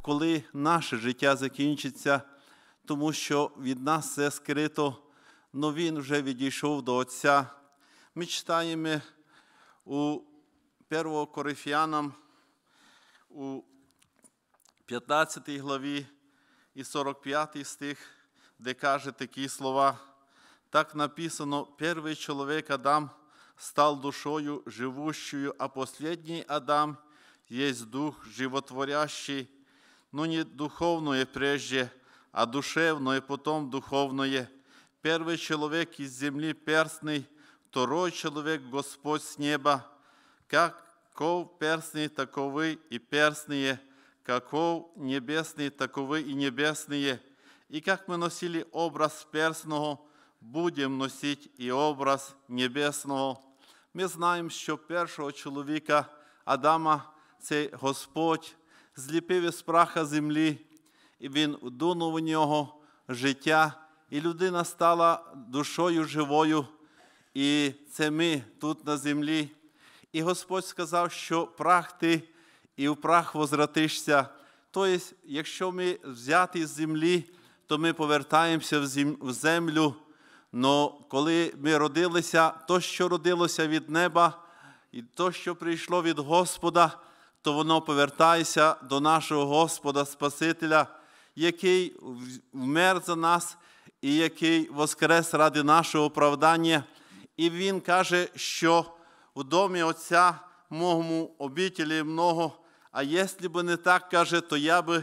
коли наше життя закінчиться, тому що від нас все скрито, но Він вже відійшов до Отця. Ми читаємо у 1 Коринфянам, у 15 главі і 45 стих, де каже такі слова. Так написано: «Первый человек Адам стал душою живущую, а последний Адам есть дух животворящий, но не духовное прежде, а душевное, потом духовное. Первый человек из земли перстный, второй человек Господь с неба. Каков перстный, таковы и перстные, каков небесный, таковы и небесные. И как мы носили образ перстного, будемо носити і образ небесного». Ми знаємо, що першого чоловіка Адама це Господь зліпив із праха землі, і Він вдунув у нього життя, і людина стала душою живою, і це ми тут на землі. І Господь сказав, що прах ти, і в прах возвратишся. Тобто, якщо ми взяті з землі, то ми повертаємося в землю. Но коли ми родилися, то, що родилося від неба, і то, що прийшло від Господа, то воно повертається до нашого Господа Спасителя, який вмер за нас і який воскрес ради нашого оправдання. І Він каже, що в домі Отця мого обітелі много, а якщо б не так, каже, то я би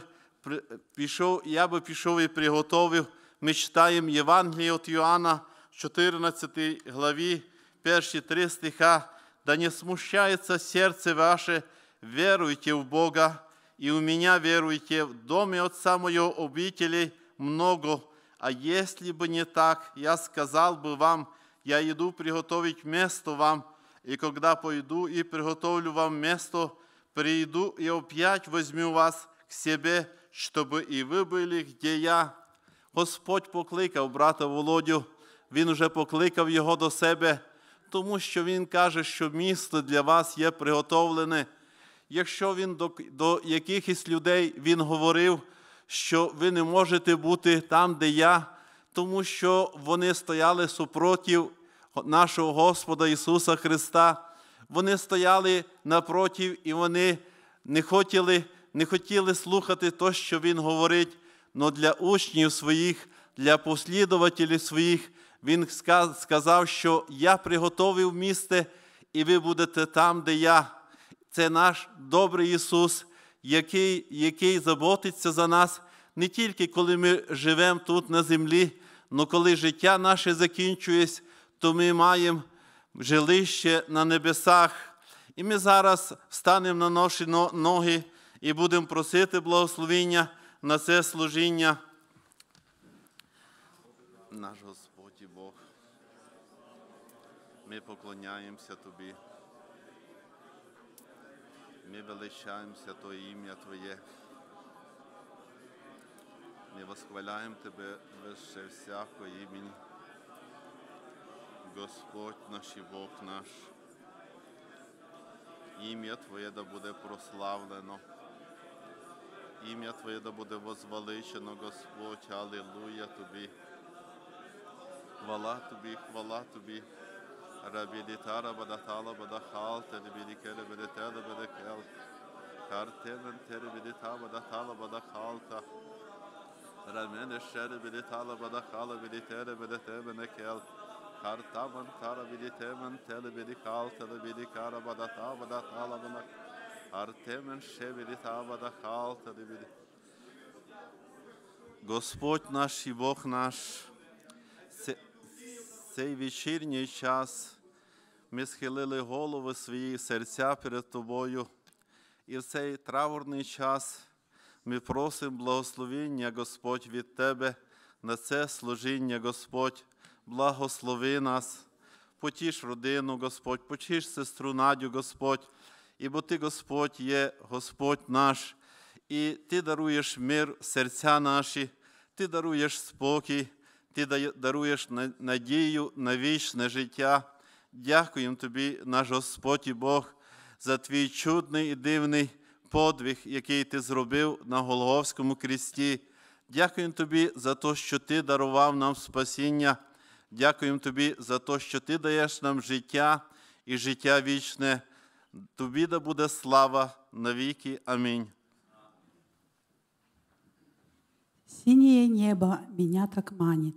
пішов і приготовив. Ми читаємо Євангеліє від Йоанна, 14 главі, перші 3 стиха. «Да не смущается сердце ваше, веруйте в Бога, и у меня веруйте, в доме Отца моего обителей много, а если бы не так, я сказал бы вам, я иду приготовить место вам, и когда пойду и приготовлю вам место, приду и опять возьму вас к себе, чтобы и вы были, где я». Господь покликав брата Володю, Він уже покликав його до себе, тому що Він каже, що місто для вас є приготовлене. Якщо Він до якихось людей Він говорив, що ви не можете бути там, де я, тому що вони стояли супротив нашого Господа Ісуса Христа, вони стояли напротив і вони не хотіли слухати те, що Він говорить. Но для учнів своїх, для послідователів своїх, Він сказав, що я приготовив місце, і ви будете там, де я. Це наш добрий Ісус, який заботиться за нас не тільки коли ми живемо тут на землі, але коли життя наше закінчується, то ми маємо жилище на небесах. І ми зараз встанемо на наші ноги і будемо просити благословення на це служіння. Наш Господь і Бог, ми поклоняємося Тобі. Ми величаємося Твоє ім'я Твоє. Ми восхваляємо Тебе вище всякого імені. Господь наш і Бог наш. Ім'я Твоє да буде прославлено. Ім'я Твоє да буде возвеличено, Господь, алілуя Тобі. Хвала Тобі, хвала Тобі. Рабілітара бадатала бадахал, телебілікеле бедетеле бедекел. Картелен теребіліта бадатала бадахалта. Рамене шере білітала бадахала білітере бедетебенекел. Картаман тара білітемен телебілікал, телебілікара бадата бадатала бадахал. Артемен шебеліта бадахал, телебілі. Господь наш і Бог наш, цей вечірній час ми схилили голови свої, серця перед Тобою. І в цей траурний час ми просимо благословення, Господь, від Тебе на це служіння, Господь. Благослови нас, потіш родину, Господь, потіш сестру Надю, Господь. Ібо Ти, Господь, є Господь наш, і Ти даруєш мир в серця наші, Ти даруєш спокій, Ти даруєш надію на вічне життя. Дякуємо Тобі, наш Господь і Бог, за Твій чудний і дивний подвиг, який ти зробив на Голгофському кресті. Дякуємо тобі за те, що ти дарував нам спасіння. Дякуємо тобі за те, що ти даєш нам життя і життя вічне. Тобі да буде слава навіки. Амінь. Синее небо меня так манит.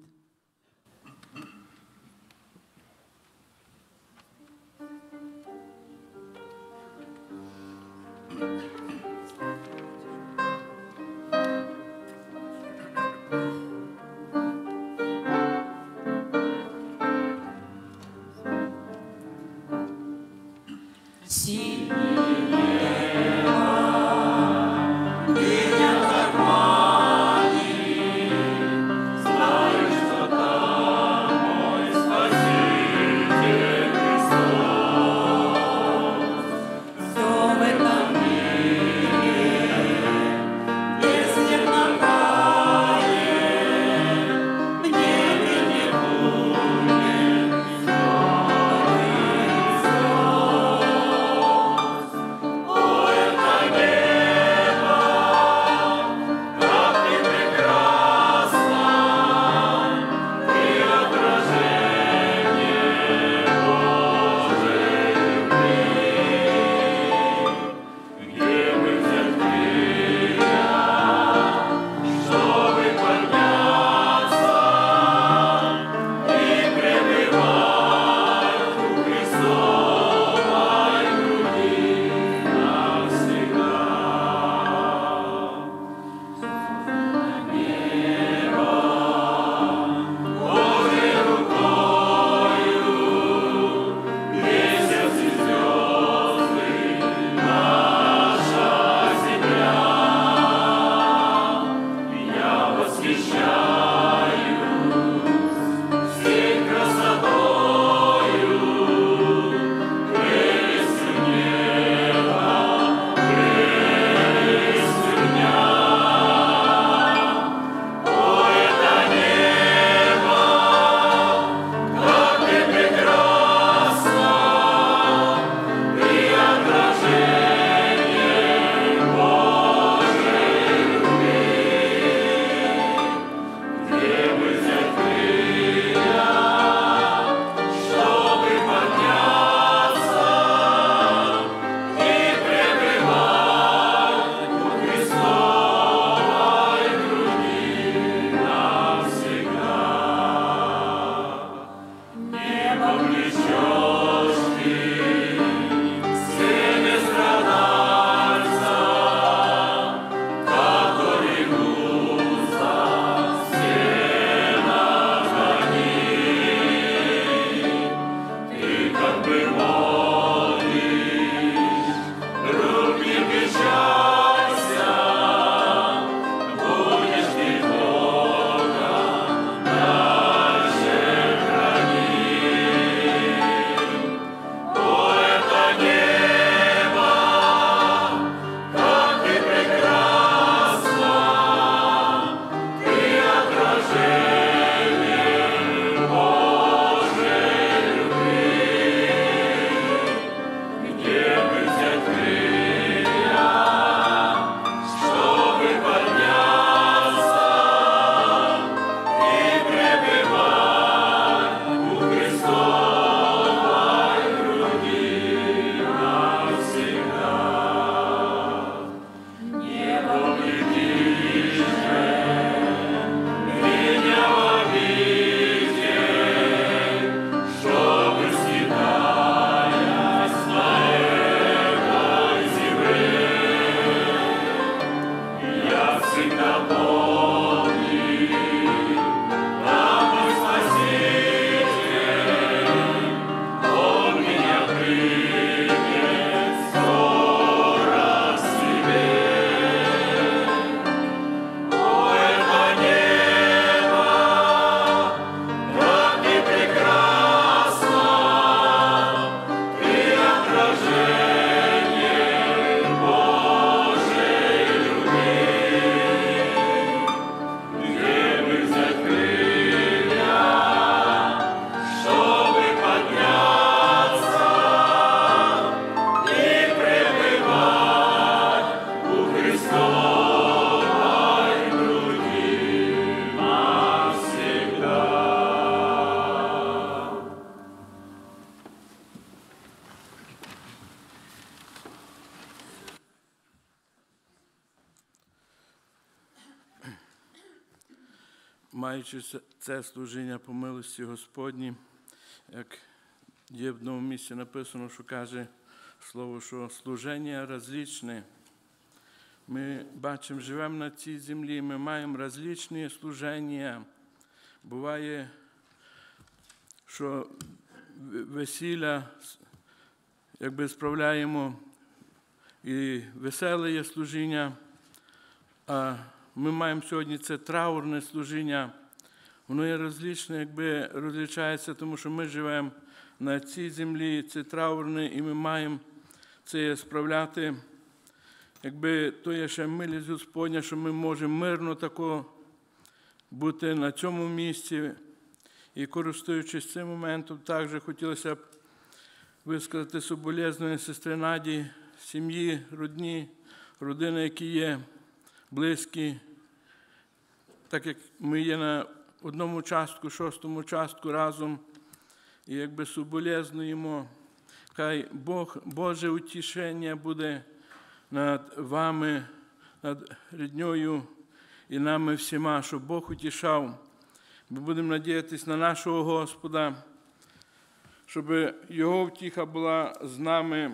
маючи це служіння по милості Господній, як є в одному місці написано, що каже слово, що служення розличне. Ми бачимо, живемо на цій землі, ми маємо розличні служення. Буває, що весілля якби справляємо і веселе є служіння, а ми маємо сьогодні це траурне служіння. Воно є розличне, якби розличається, тому що ми живемо на цій землі, це траурне, і ми маємо це справляти. Якби то є ще милість Господня, що ми можемо мирно тако бути на цьому місці. І користуючись цим моментом, також хотілося б висказати соболезновання сестри Наді, сім'ї, родини, які є близькі, так як ми є на одному частку, 6-му частку разом, і якби соболезнуємо, хай Боже утішення буде над вами, над рідньою і нами всіма, щоб Бог утішав. Ми будемо надіятися на нашого Господа, щоб Його втіха була з нами.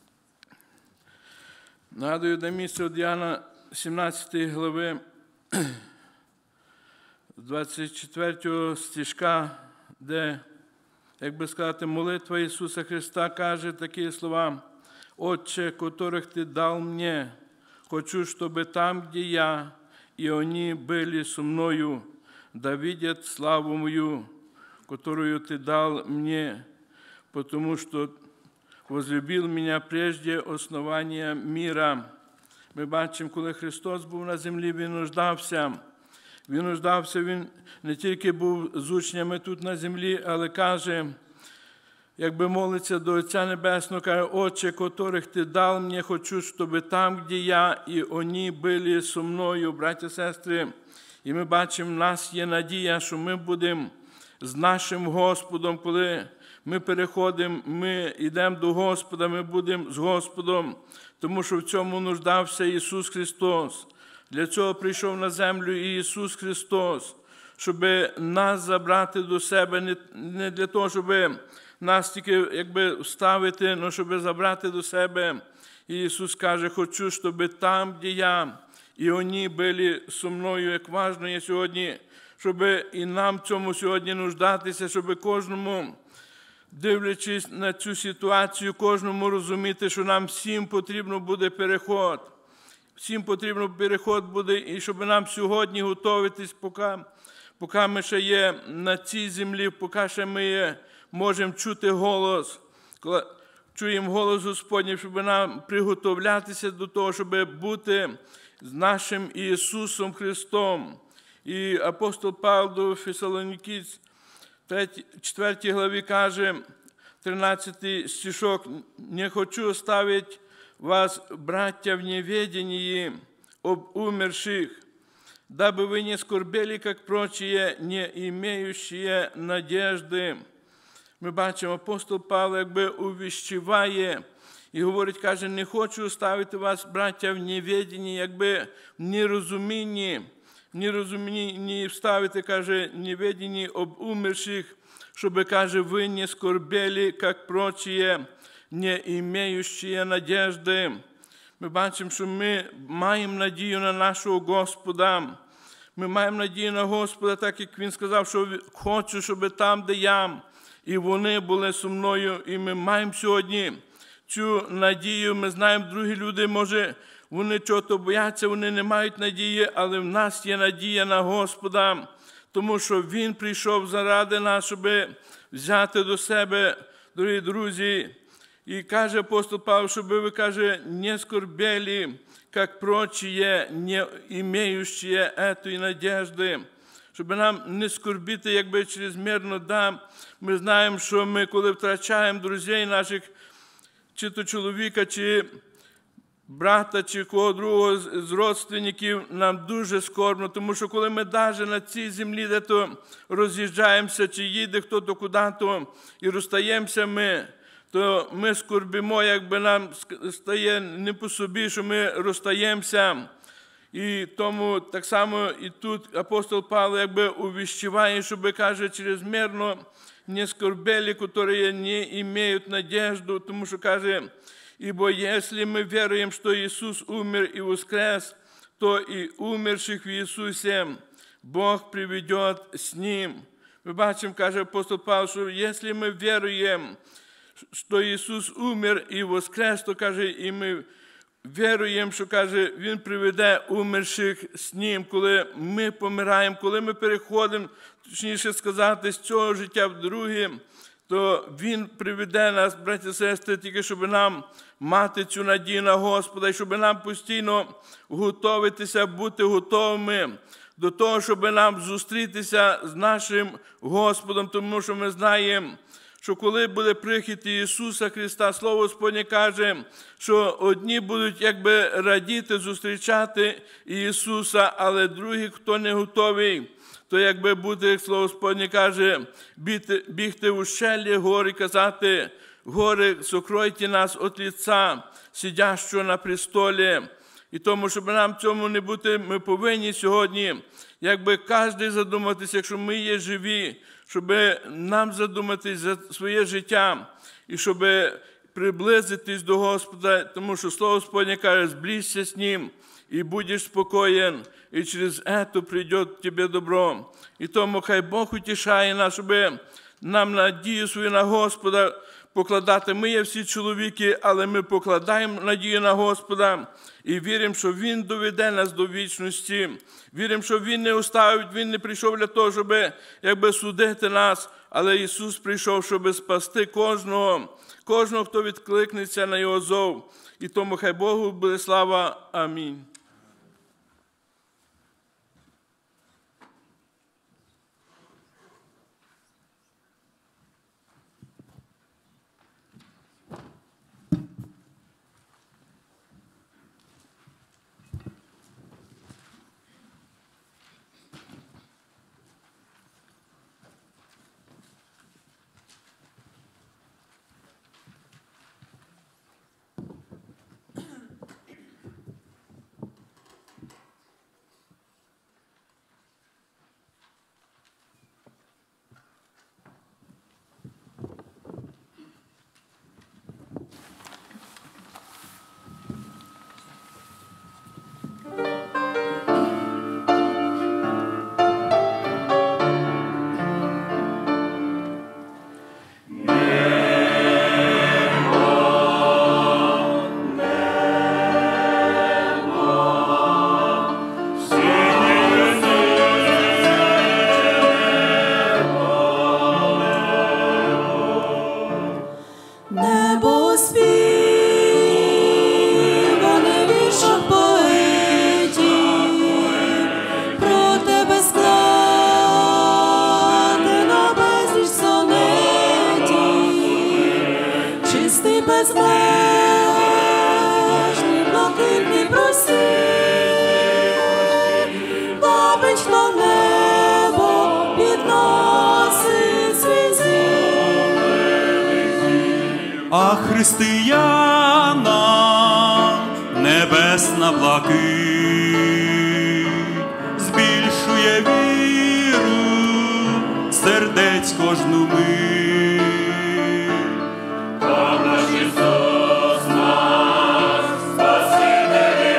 Нагадую, на місце від Іоанна 17 глави, 24 стишка, де, як би сказати, молитва Ісуса Христа каже такі слова: «Отче, которых Ты дал мне, хочу, чтобы там, где я, и они были со мною, да видят славу мою, которую Ты дал мне, потому что возлюбил меня прежде основания мира». Ми бачимо, коли Христос був на землі, Він нуждався. Він не тільки був з учнями тут на землі, але каже, якби молиться до Отця Небесного, каже: «Отче, которых Ти дал мені, хочу, щоб там, де я, і вони були со мною». Браття, сестри, і ми бачимо, в нас є надія, що ми будемо з нашим Господом, коли ми переходимо, ми йдемо до Господа, ми будемо з Господом, тому що в цьому нуждався Ісус Христос. Для цього прийшов на землю і Ісус Христос, щоб нас забрати до себе, не для того, щоб нас тільки якби вставити, але щоб забрати до себе. І Ісус каже: «Хочу, щоб там, де я, і вони були зі мною». Як важливо є сьогодні, щоб і нам цьому сьогодні нуждатися, щоб кожному, дивлячись на цю ситуацію, кожному розуміти, що нам всім потрібно буде переход. Всім потрібно переход буде, і щоб нам сьогодні готуватись, поки ми ще є на цій землі, поки ще ми можемо чути голос, коли чуємо голос Господній, щоб нам приготовлятися до того, щоб бути з нашим Ісусом Христом. І апостол Павло до Фесалоникійців, 4 главі каже, 13 стишок: «Не хочу оставить вас, братья, в неведении об умерших, дабы вы не скорбели, как прочие, не имеющие надежди». Ми бачимо, апостол Павло якби увіщуває і говорить, каже: «Не хочу оставити вас, браття, в неведенні», якби в нерозумінні вставити, каже, неведенні об умерших, щоб, каже, ви не скорбели, як прочие, не имеющие надежди. Ми бачимо, що ми маємо надію на нашого Господа. Ми маємо надію на Господа, так як Він сказав, що хочу, щоб там, де я, і вони були зі мною. І ми маємо сьогодні цю надію. Ми знаємо, другі люди, може, вони чого-то бояться, вони не мають надії, але в нас є надія на Господа, тому що Він прийшов заради нас, щоб взяти до себе, дорогі друзі. І каже апостол Павло, щоб ви, каже, не скорбели, як прочие, не имеющие этой надежди. Щоб нам не скорбіти, якби чрезмірно, да. Ми знаємо, що ми, коли втрачаємо друзей наших, чи то чоловіка, чи брата, чи кого другого з родственників, нам дуже скорбно, тому що коли ми навіть на цій землі де-то роз'їжджаємося, чи їде хто-то куди-то і розстаємося ми, то ми скорбимо, якби нам стає не по собі, що ми розстаємося. І тому так само і тут апостол Павло якби увещеває, щоб, каже, чрезмерно не скорбели, которые не имеют надежду, тому що, каже, ибо если мы веруем, что Иисус умер и воскрес, то и умерших в Иисусе Бог приведет с Ним. Ми бачимо, каже апостол Павло, що якщо ми віруємо, що Ісус умер і воскрес, то, каже, і ми віруємо, що, каже, Він приведе умерших з Ним, коли ми помираємо, коли ми переходимо, точніше сказати, з цього життя в друге, то Він приведе нас, браті і сестри, тільки щоб нам мати цю надію на Господа, і щоб нам постійно готуватися, бути готовими до того, щоб нам зустрітися з нашим Господом, тому що ми знаємо, що коли буде прихід Ісуса Христа, Слово Господнє каже, що одні будуть якби радіти, зустрічати Ісуса, але другі, хто не готовий, то якби буде, як Слово Господнє каже, бігти в ущелі гори, казати, гори, сокройте нас від лиця, сидящого на престолі. І тому, щоб нам цьому не бути, ми повинні сьогодні, якби кожен задуматися, якщо ми є живі, щоб нам задуматись за своє життя і щоб приблизитись до Господа, тому що Слово Господнє каже, зблизься з Ним і будеш спокоєн, і через це прийде тебе добро. І тому хай Бог утішає нас, щоб нам надію свою на Господа покладати. Ми є всі чоловіки, але ми покладаємо надію на Господа і віримо, що Він доведе нас до вічності. Віримо, що Він не оставить, Він не прийшов для того, щоб якби судити нас, але Ісус прийшов, щоб спасти кожного, хто відкликнеться на Його зов. І тому хай Богу буде слава. Амінь. А християнам небесна блакить збільшує віру сердець кожну мить. Та наш Ісус наш, Спаситель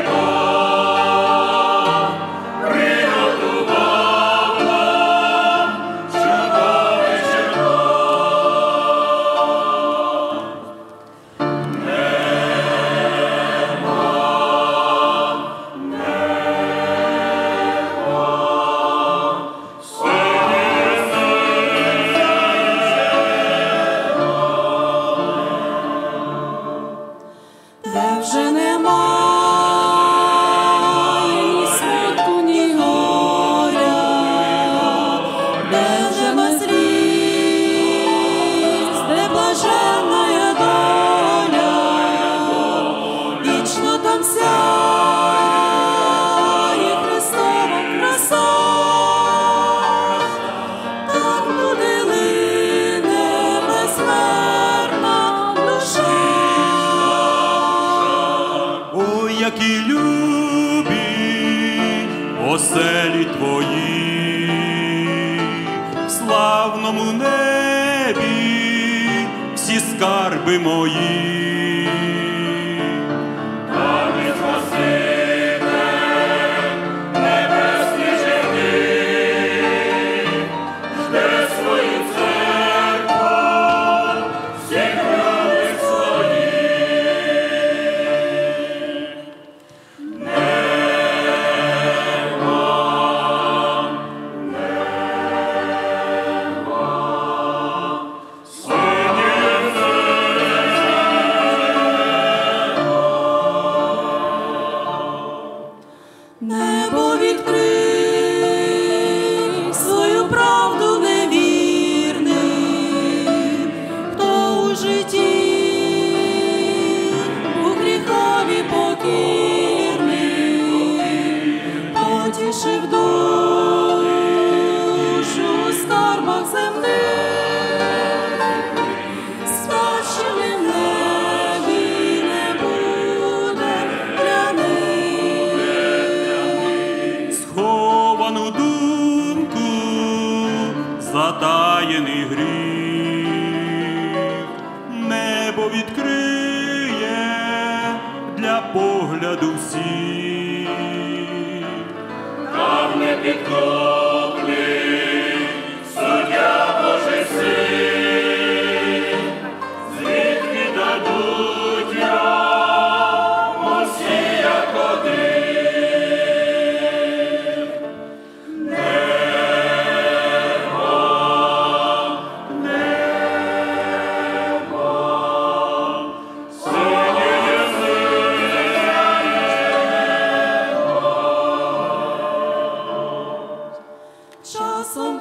Бог, приготував нам чудовий червон. Небо, скарби мої. Небо відкрий свою правду невірним, хто у житті у гріхові покірний, потішив душу у скарбах земних, спадщини в небі не буде для них. Сховану думку, затаєний гріх, небо відкриє для погляду всіх. Там не підкупний суддя Божий син, звідки дадуть йому всі як один. Часом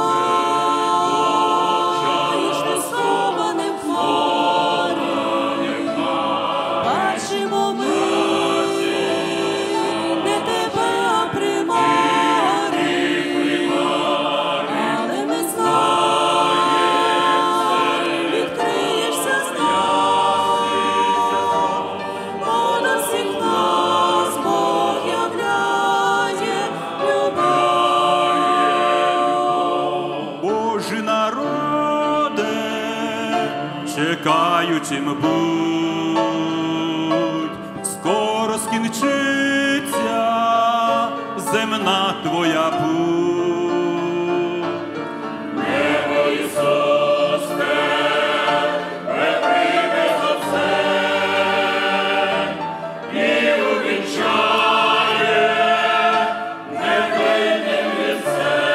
буваєш ти схованим в хмарі, бачимо ми не тебе, а примари, але ми знаємо, відкриєшся знов, бо на всіх нас Бог являє любов. Божі народи, чекаючим будь, скоро скінчиться земна твоя путь. Небо Ісус тебе прийме за все і увінчає невинним лицем.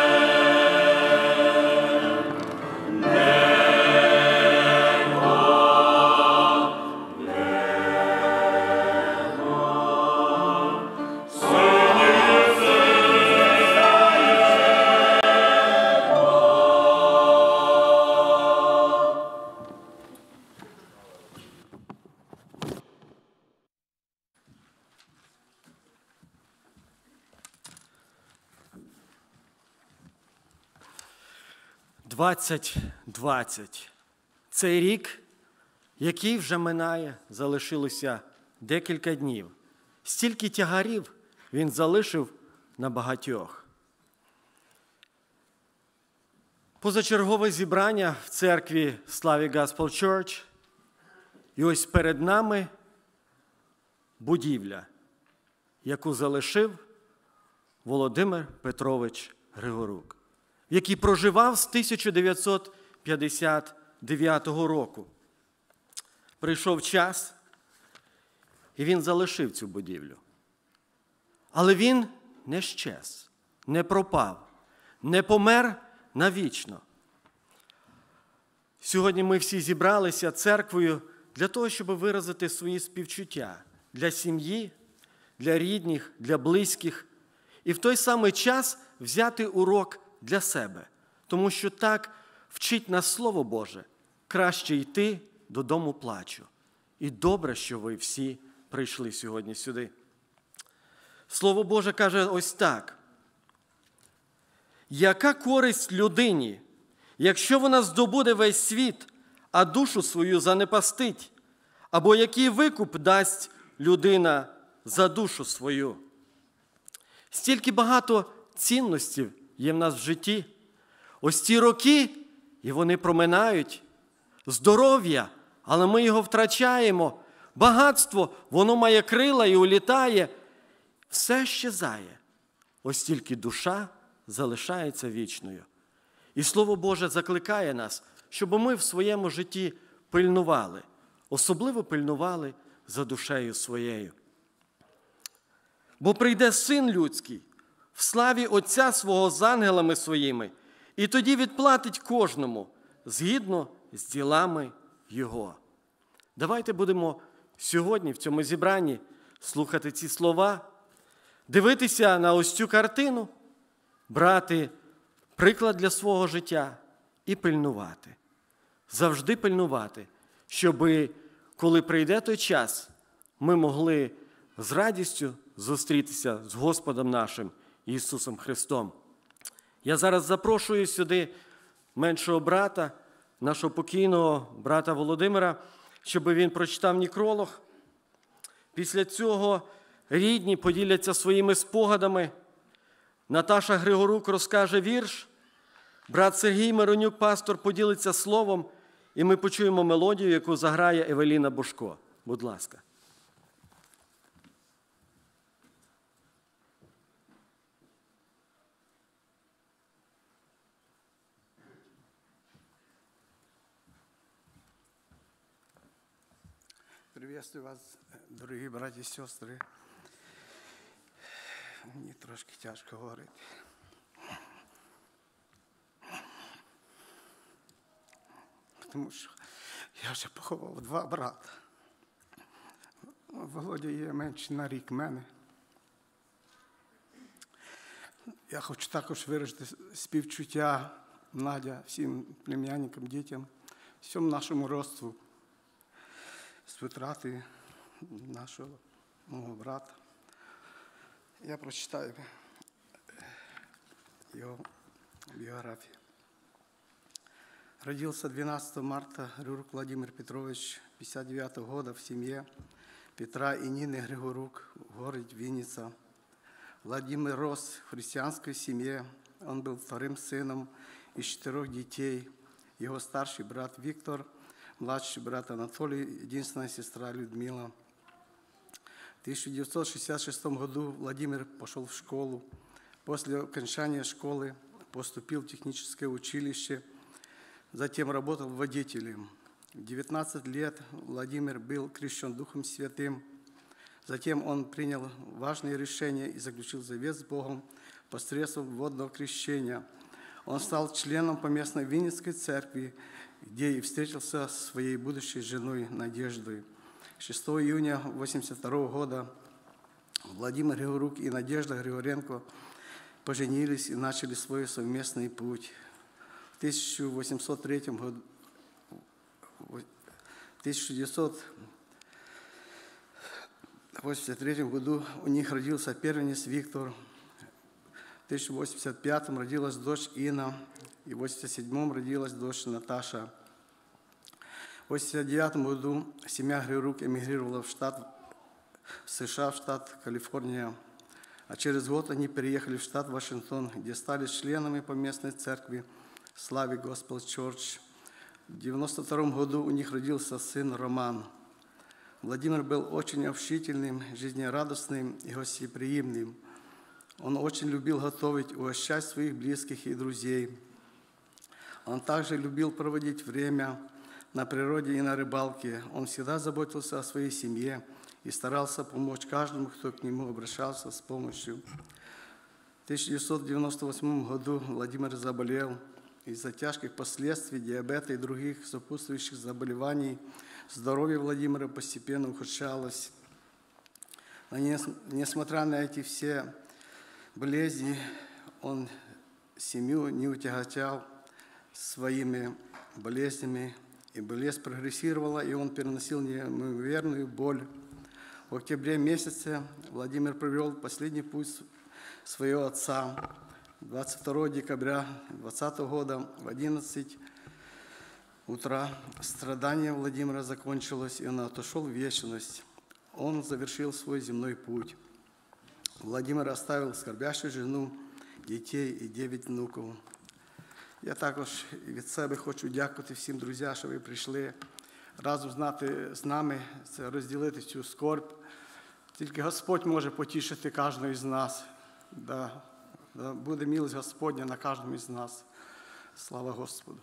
«2020» – цей рік, який вже минає, залишилося декілька днів. Стільки тягарів він залишив на багатьох. Позачергове зібрання в церкві Slavic Gospel Church. І ось перед нами будівля, яку залишив Володимир Петрович Григорук, який проживав з 1959 року. Прийшов час, і він залишив цю будівлю. Але він не щез, не пропав, не помер навічно. Сьогодні ми всі зібралися церквою для того, щоб виразити свої співчуття для сім'ї, для рідних, для близьких. І в той самий час взяти урок для себе. Тому що так вчить нас Слово Боже. Краще йти додому плачу. І добре, що ви всі прийшли сьогодні сюди. Слово Боже каже ось так. Яка користь людині, якщо вона здобуде весь світ, а душу свою занепастить? Або який викуп дасть людина за душу свою? Стільки багато цінностей є в нас в житті. Ось ці роки, і вони проминають. Здоров'я, але ми його втрачаємо. Багатство, воно має крила і улітає. Все щезає. Ось тільки душа залишається вічною. І Слово Боже закликає нас, щоб ми в своєму житті пильнували. Особливо пильнували за душею своєю. Бо прийде Син Людський в славі Отця свого з ангелами своїми, і тоді відплатить кожному згідно з ділами Його. Давайте будемо сьогодні в цьому зібранні слухати ці слова, дивитися на ось цю картину, брати приклад для свого життя і пильнувати. Завжди пильнувати, щоби, коли прийде той час, ми могли з радістю зустрітися з Господом нашим Ісусом Христом. Я зараз запрошую сюди меншого брата, нашого покійного брата Володимира, щоб він прочитав некролог. Після цього рідні поділяться своїми спогадами. Наташа Григорук розкаже вірш, брат Сергій Миронюк, пастор, поділиться словом, і ми почуємо мелодію, яку заграє Евеліна Бушко. Будь ласка. Приветствую вас, дорогі браті і сестри. Мені трошки тяжко говорити. Тому що я вже поховав 2 брата. Володя є менше на рік мене. Я хочу також виразити співчуття Надя, всім племянникам, дітям, всьому нашому родству з витрати нашого мого брата. Я прочитаю его биографию. Родился 12 марта Григорук Владимир Петрович 59 года в семье Петра и Нины Григорук в городе Винница. Владимир рос в христианской семье. Он был вторым сыном из 4 детей. Его старший брат Виктор, младший брат Анатолий, единственная сестра Людмила. В 1966 году Владимир пошел в школу. После окончания школы поступил в техническое училище, затем работал водителем. В 19 лет Владимир был крещен Духом Святым. Затем он принял важные решения и заключил завет с Богом посредством водного крещения. Он стал членом поместной Винницкой церкви, где и встретился со своей будущей женой Надеждой. 6 июня 1982 года Владимир Григорук и Надежда Григоренко поженились и начали свой совместный путь. В 1983 году у них родился первенец Виктор. В 1985 родилась дочь Инна, и в 1987 родилась дочь Наташа. В 1989 году семья Григорук эмигрировала в США, в штат Калифорния. А через год они переехали в штат Вашингтон, где стали членами поместной церкви Славы Госпел Чорч. В 1992 году у них родился сын Роман. Владимир был очень общительным, жизнерадостным и гостеприимным. Он очень любил готовить, угощать своих близких и друзей. Он также любил проводить время на природе и на рыбалке. Он всегда заботился о своей семье и старался помочь каждому, кто к нему обращался с помощью. В 1998 году Владимир заболел. Из-за тяжких последствий диабета и других сопутствующих заболеваний здоровье Владимира постепенно ухудшалось. Но несмотря на эти все болезни, он семью не утяготял своими болезнями, и болезнь прогрессировала, и он переносил неимоверную боль. В октябре месяце Владимир провел последний путь своего отца. 22 декабря 2020 года в 11 утра страдание Владимира закончилось, и он отошел в вечность. Он завершил свой земной путь. Владимир оставил скорбящую жену, дітей і 9 внуків. Я також від себе хочу дякувати всім друзям, що ви прийшли. разом з нами це розділити цю скорбь. Тільки Господь може потішити кожного із нас. Да буде милость Господня на кожному із нас. Слава Господу.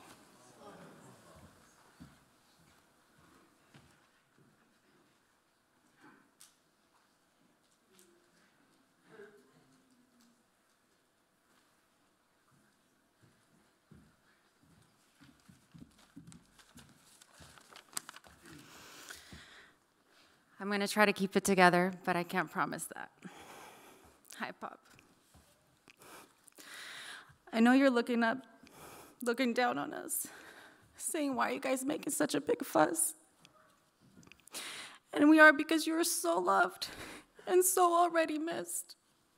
I'm going to try to keep it together, but I can't promise that. Hi, Pop. I know you're looking down on us, saying, why are you guys making such a big fuss? And we are, because you are so loved and so already missed.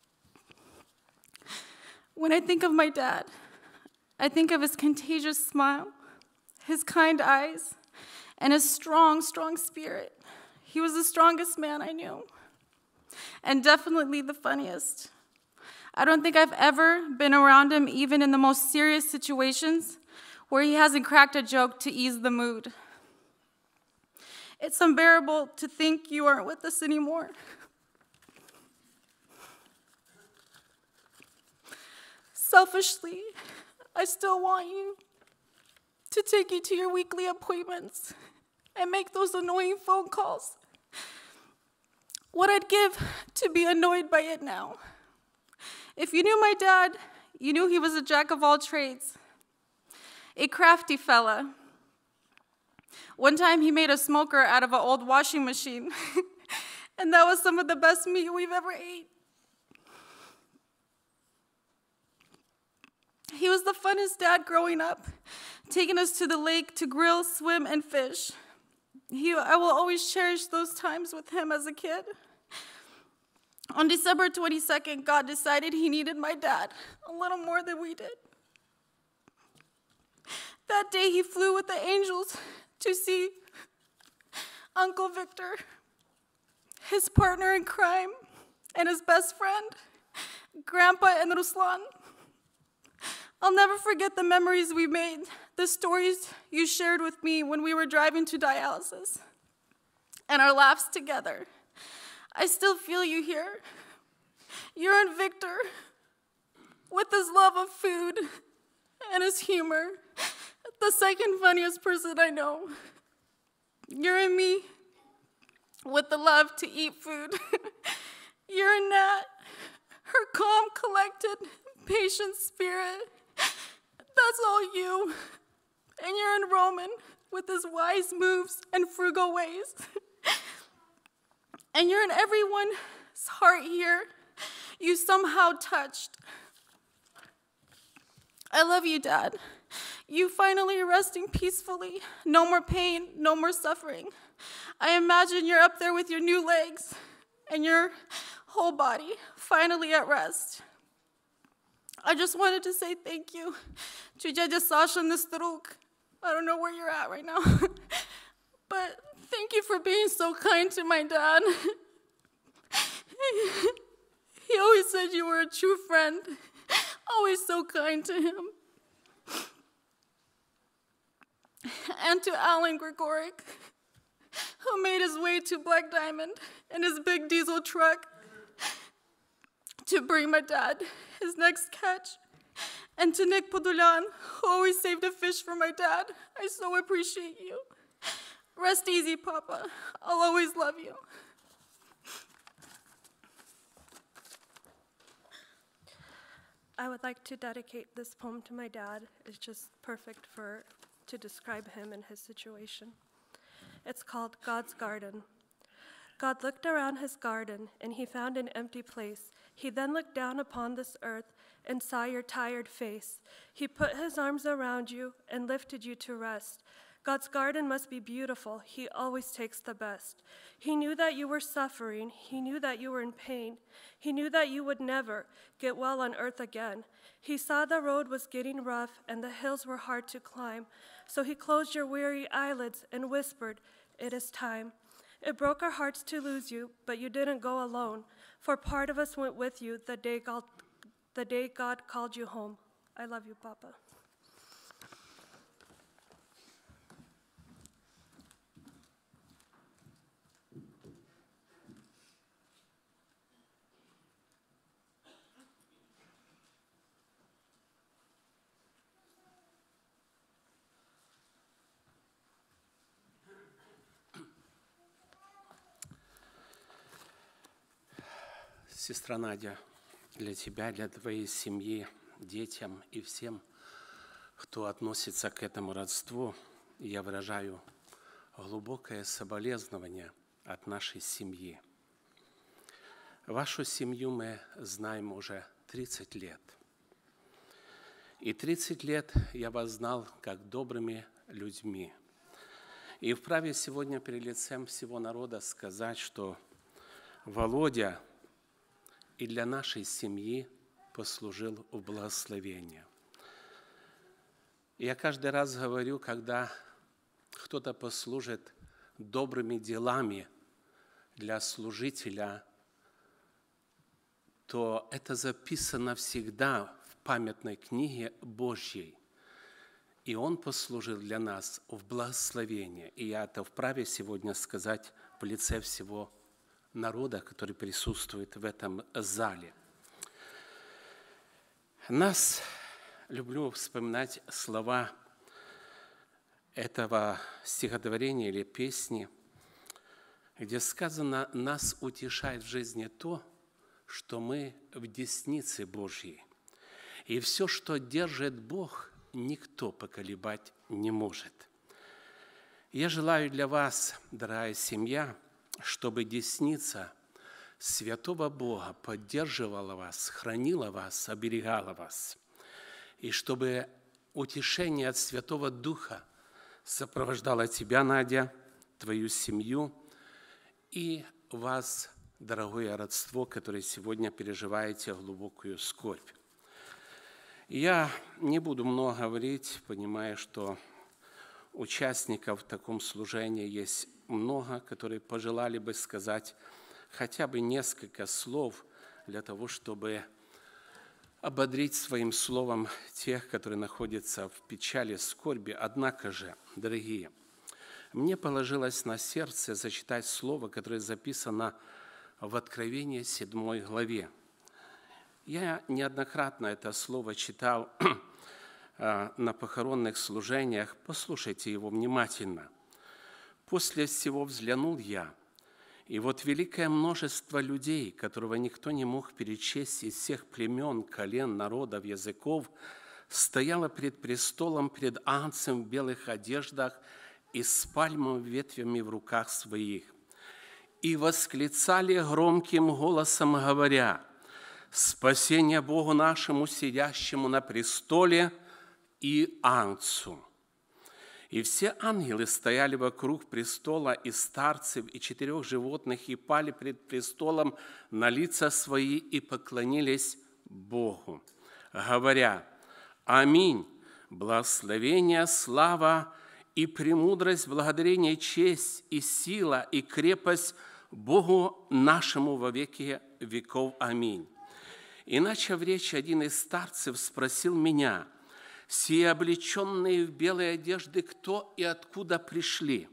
When I think of my dad, I think of his contagious smile, his kind eyes, and his strong, strong spirit. He was the strongest man I knew, and definitely the funniest. I don't think I've ever been around him, even in the most serious situations, where he hasn't cracked a joke to ease the mood. It's unbearable to think you aren't with us anymore. Selfishly, I still want you to take you to your weekly appointments and make those annoying phone calls. What I'd give to be annoyed by it now. If you knew my dad, you knew he was a jack of all trades, a crafty fella. One time he made a smoker out of an old washing machine, and that was some of the best meat we've ever ate. He was the funnest dad growing up, taking us to the lake to grill, swim, and fish. I will always cherish those times with him as a kid. On December 22nd, God decided he needed my dad a little more than we did. That day, he flew with the angels to see Uncle Victor, his partner in crime, and his best friend, Grandpa and Ruslan. I'll never forget the memories we made, the stories you shared with me when we were driving to dialysis, and our laughs together. I still feel you here. You're in Victor, with his love of food and his humor, the second funniest person I know. You're in me, with the love to eat food. You're in Nat, her calm, collected, patient spirit. That's all you. And you're in Roman, with his wise moves and frugal ways. And you're in everyone's heart here. You somehow touched. I love you, Dad. You finally resting peacefully. No more pain, no more suffering. I imagine you're up there with your new legs and your whole body finally at rest. I just wanted to say thank you to Dядя Sasha and this Struk. I don't know where you're at right now. But thank you for being so kind to my dad. He always said you were a true friend. Always so kind to him. And to Alan Gregoric, who made his way to Black Diamond in his big diesel truck to bring my dad his next catch. And to Nick Podulan, who always saved a fish for my dad. I so appreciate you. Rest easy, Papa. I'll always love you. I would like to dedicate this poem to my dad. It's just perfect to describe him and his situation. It's called God's Garden. God looked around his garden, and he found an empty place. He then looked down upon this earth and saw your tired face. He put his arms around you and lifted you to rest. God's garden must be beautiful. He always takes the best. He knew that you were suffering. He knew that you were in pain. He knew that you would never get well on earth again. He saw the road was getting rough and the hills were hard to climb. So he closed your weary eyelids and whispered, "It is time." It broke our hearts to lose you, but you didn't go alone, for part of us went with you the day God called you home. I love you, Papa. Сестра Надя, для тебя, для твоей семьи, детям и всем, кто относится к этому родству, я выражаю глубокое соболезнование от нашей семьи. Вашу семью мы знаем уже 30 лет. И 30 лет я вас знал как добрыми людьми. И вправе сегодня перед лицем всего народа сказать, что Володя и для нашей семьи послужил в благословение. Я каждый раз говорю, когда кто-то послужит добрыми делами для служителя, то это записано всегда в памятной книге Божьей. И он послужил для нас в благословение. И я это вправе сегодня сказать в лице всего народа, который присутствует в этом зале. Люблю вспоминать слова этого стихотворения или песни, где сказано: «Нас утешает в жизни то, что мы в деснице Божьей, и все, что держит Бог, никто поколебать не может». Я желаю для вас, дорогая семья, чтобы десница святого Бога поддерживала вас, хранила вас, оберегала вас, и чтобы утешение от Святого Духа сопровождало тебя, Надя, твою семью и вас, дорогое родство, которое сегодня переживаете глубокую скорбь. Я не буду много говорить, понимая, что участников в таком служении есть много, которые пожелали бы сказать хотя бы несколько слов для того, чтобы ободрить своим словом тех, которые находятся в печали, скорби. Однако же, дорогие, мне положилось на сердце зачитать слово, которое записано в Откровении 7 главе. Я неоднократно это слово читал на похоронных служениях. Послушайте его внимательно. «После всего взглянул я, и вот великое множество людей, которого никто не мог перечесть из всех племен, колен, народов, языков, стояло пред престолом, пред Агнцем в белых одеждах и с пальмовыми ветвями в руках своих, и восклицали громким голосом, говоря: спасение Богу нашему, сидящему на престоле, и Агнцу. И все ангелы стояли вокруг престола, и старцев, и 4 животных, и пали пред престолом на лица свои, и поклонились Богу, говоря: аминь, благословение, слава и премудрость, благодарение, честь и сила, и крепость Богу нашему во веки веков. Аминь. И, начав речь, один из старцев спросил меня: сие облеченные в белые одежды кто и откуда пришли?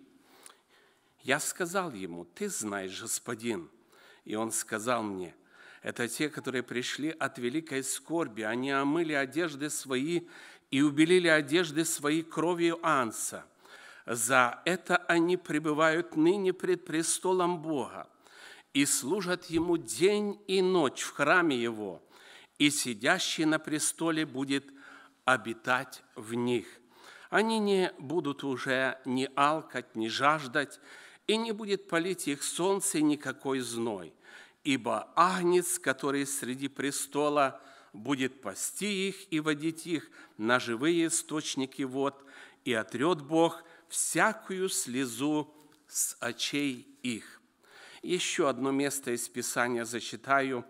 Я сказал ему: ты знаешь, господин. И он сказал мне: это те, которые пришли от великой скорби. Они омыли одежды свои и убелили одежды свои кровью Агнца. За это они пребывают ныне пред престолом Бога и служат Ему день и ночь в храме Его, и сидящий на престоле будет обитать в них. Они не будут уже ни алкать, ни жаждать, и не будет палить их солнце и никакой зной, ибо Агнец, который среди престола, будет пасти их и водить их на живые источники вод, и отрет Бог всякую слезу с очей их». Еще одно место из Писания зачитаю,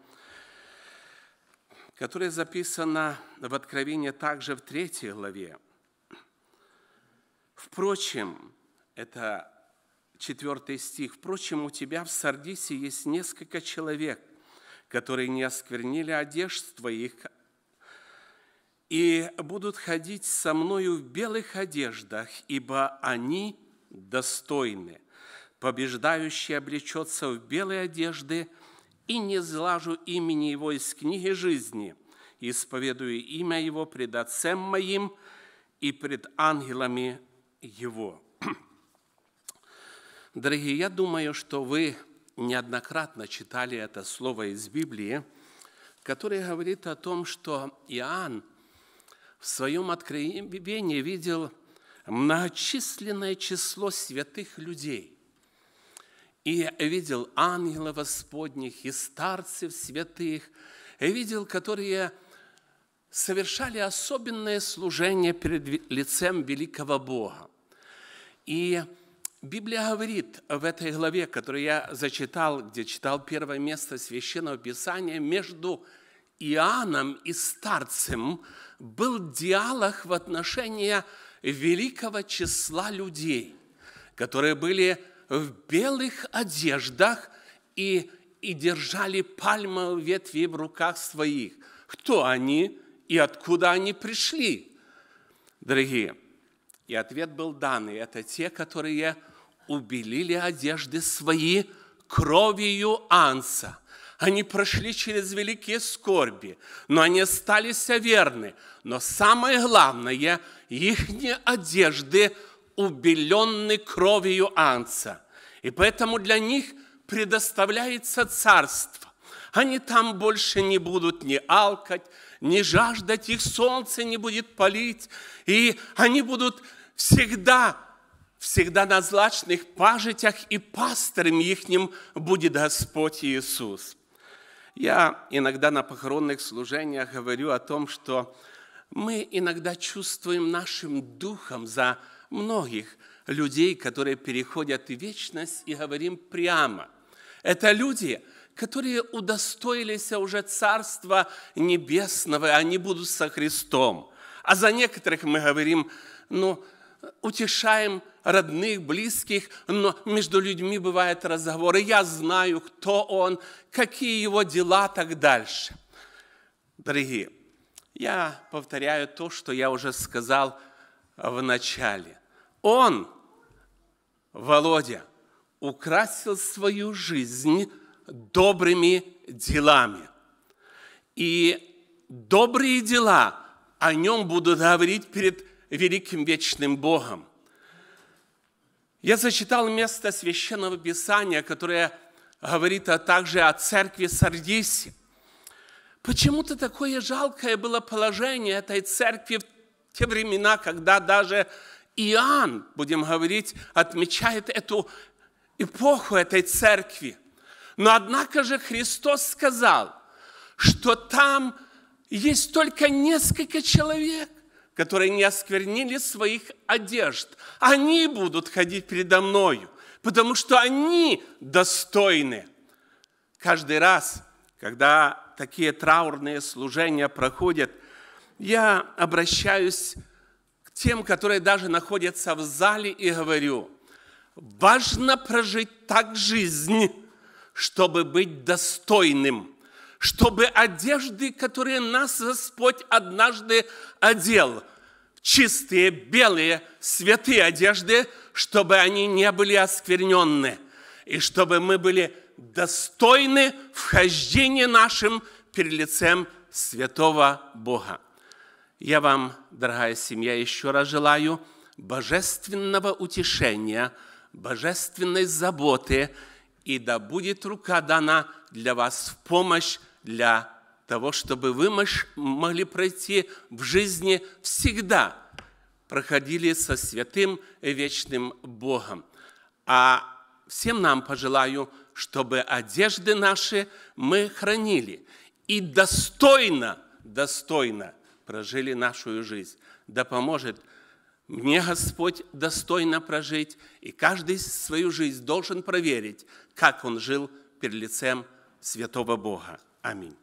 которое записано в Откровении также в 3 главе. «Впрочем», это 4 стих, «впрочем, у тебя в Сардисе есть несколько человек, которые не осквернили одежд твоих, и будут ходить со мною в белых одеждах, ибо они достойны. Побеждающий облечется в белые одежды, и не излажу имени его из книги жизни, исповедую имя его пред Отцем моим и пред ангелами его». Дорогие, я думаю, что вы неоднократно читали это слово из Библии, которое говорит о том, что Иоанн в своем откровении видел многочисленное число святых людей. И видел ангелов Господних, и старцев святых, и видел, которые совершали особенное служение перед лицем великого Бога. И Библия говорит в этой главе, которую я зачитал, где читал первое место Священного Писания, между Иоанном и старцем был диалог в отношении великого числа людей, которые были в белых одеждах и держали пальмовые ветви в руках своих. Кто они и откуда они пришли, дорогие? И ответ был данный. Это те, которые убелили одежды свои кровью Анца. Они прошли через великие скорби, но они остались верны. Но самое главное, их одежды убелены кровью Анца. И поэтому для них предоставляется царство. Они там больше не будут ни алкать, ни жаждать, их солнце не будет палить. И они будут всегда на злачных пажитях, и пастырем ихним будет Господь Иисус. Я иногда на похоронных служениях говорю о том, что мы иногда чувствуем нашим духом за многих людей, которые переходят в вечность, и говорим прямо. Это люди, которые удостоились уже Царства Небесного, и они будут со Христом. А за некоторых мы говорим, утешаем родных, близких, но между людьми бывают разговоры. Я знаю, кто он, какие его дела, так дальше. Дорогие, я повторяю то, что я уже сказал в начале. Он, Володя, украсил свою жизнь добрыми делами. И добрые дела о нем будут говорить перед великим вечным Богом. Я зачитал место Священного Писания, которое говорит также о церкви Сардисе. Почему-то такое жалкое было положение этой церкви в те времена, когда даже Иоанн, будем говорить, отмечает эту эпоху этой церкви. Но однако же Христос сказал, что там есть только несколько человек, которые не осквернили своих одежд. Они будут ходить передо мною, потому что они достойны. Каждый раз, когда такие траурные служения проходят, я обращаюсь к тем, которые даже находятся в зале, и говорю: важно прожить так жизнь, чтобы быть достойным, чтобы одежды, которые нас Господь однажды одел, чистые, белые, святые одежды, чтобы они не были оскверненны, и чтобы мы были достойны вхождения нашим перед лицем святого Бога. Я вам, дорогая семья, еще раз желаю божественного утешения, божественной заботы, и да будет рука дана для вас в помощь, для того, чтобы вы могли пройти в жизни всегда, проходили со святым и вечным Богом. А всем нам пожелаю, чтобы одежды наши мы хранили и достойно прожили нашу жизнь. Да поможет мне Господь достойно прожить, и каждый свою жизнь должен проверить, как он жил перед лицем святого Бога. Аминь.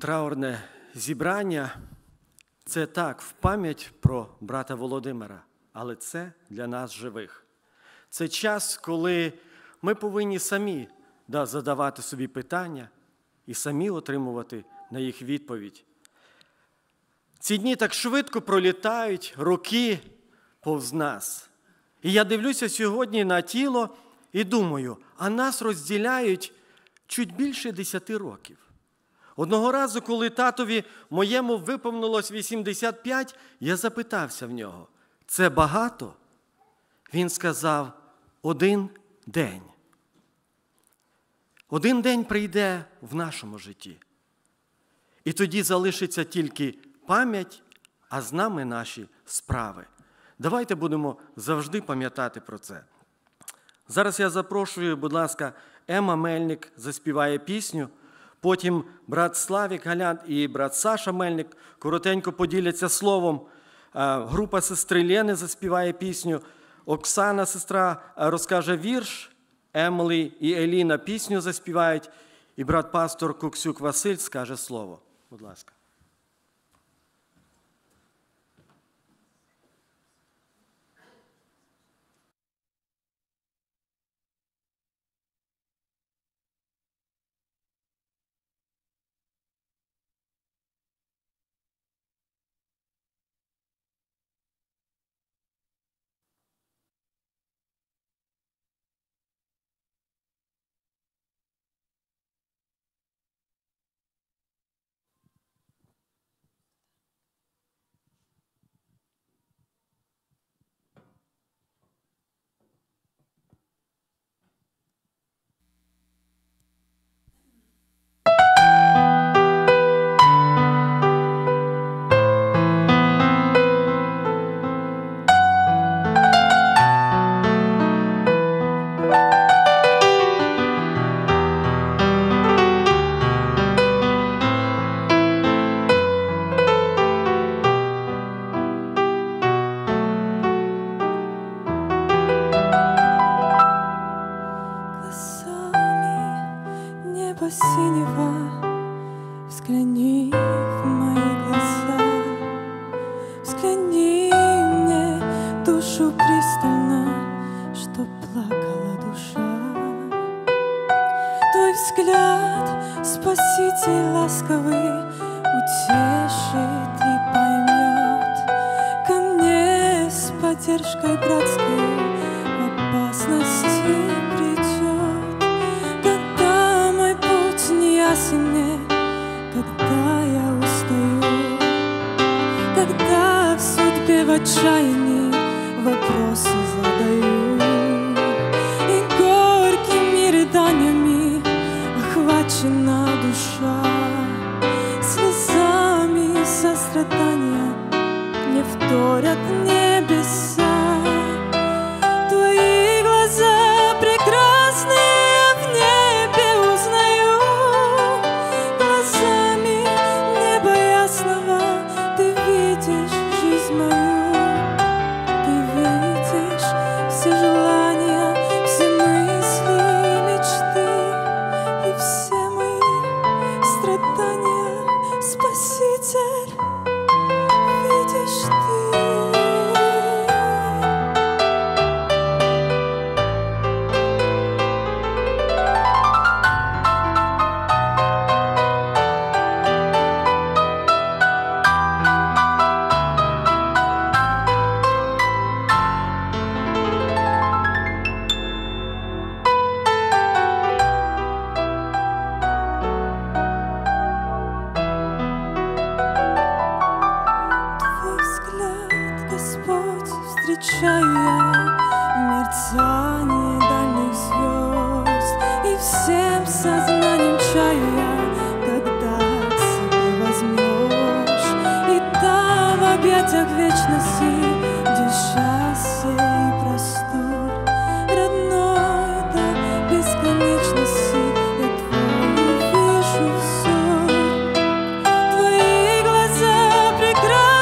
траурне зібрання – це так, в пам'ять про брата Володимира, але це для нас живих. Це час, коли ми повинні самі задавати собі питання і самі отримувати на їх відповідь. Ці дні так швидко пролітають, роки повз нас. І я дивлюся сьогодні на тіло і думаю, а нас розділяють чуть більше 10 років. Одного разу, коли татові моєму виповнилось 85, я запитався в нього, це багато? Він сказав, 1 день. 1 день прийде в нашому житті. І тоді залишиться тільки пам'ять, а з нами наші справи. Давайте будемо завжди пам'ятати про це. Зараз я запрошую, будь ласка, Ема Мельник заспіває пісню, потім брат Славік Галян і брат Саша Мельник коротенько поділяться словом. Група сестри Лени заспіває пісню, Оксана, сестра, розкаже вірш, Емлі і Еліна пісню заспівають, і брат-пастор Куксюк Василь скаже слово. Будь ласка.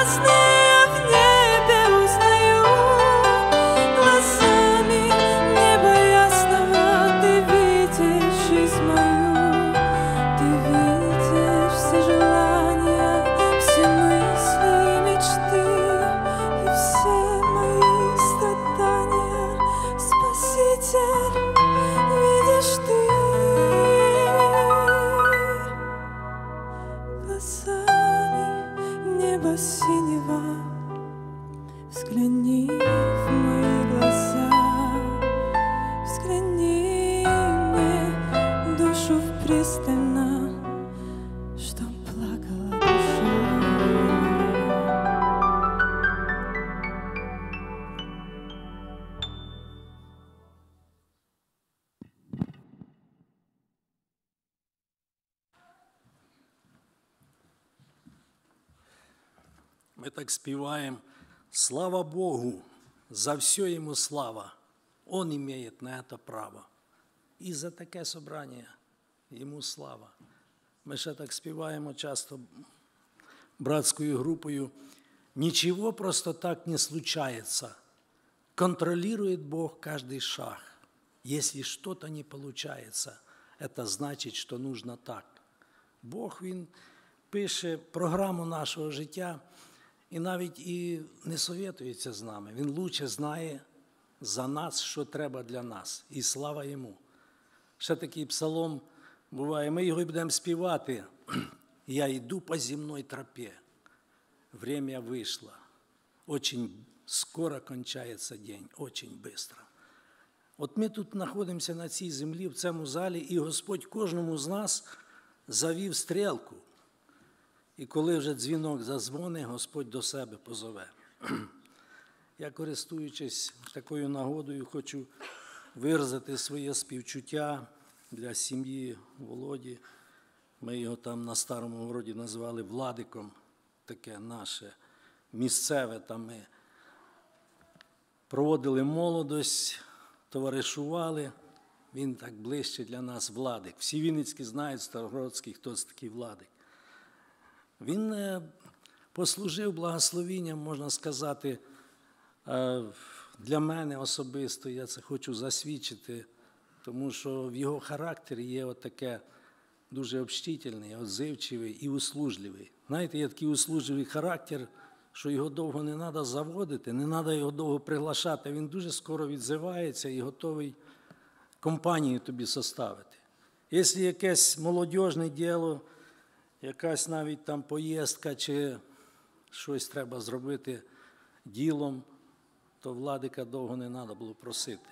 Глазами мы так спеваем: «Слава Богу, за все Ему слава, Он имеет на это право». І за таке собрання Йому слава. Ми ще так співаємо часто братською групою: «Ничего просто так не случается. Контролирует Бог каждый шаг. Если что-то не получается, это значит, что нужно так». Бог, Він пише програму нашого життя і навіть і не совєтується з нами. Він лучше знає за нас, що треба для нас. І слава Йому. Ще такий псалом буває, ми його будемо співати. «Я йду по земной тропе, время вышло, очень скоро кончается день, очень быстро». От ми тут знаходимося на цій землі, в цьому залі, і Господь кожному з нас завів стрілку. І коли вже дзвінок задзвонить, Господь до себе позове. Я, користуючись такою нагодою, хочу виразити своє співчуття для сім'ї Володі. Ми його там на Старому Городі називали Владиком, таке наше місцеве. Там ми проводили молодость, товаришували. Він так ближче для нас Владик. Всі вінницькі знають, старогородські, хто це такий Владик. Він послужив благословінням, можна сказати, для мене особисто. Я це хочу засвідчити, тому що в його характері є отаке дуже общительний, отзивчивий і услужливий. Знаєте, є такий услужливий характер, що його довго не треба заводити, не треба його довго приглашати. Він дуже скоро відзивається і готовий компанію тобі составити. Якщо якесь молодіжне діло, якась навіть там поїздка чи щось треба зробити ділом, то Владика довго не треба було просити.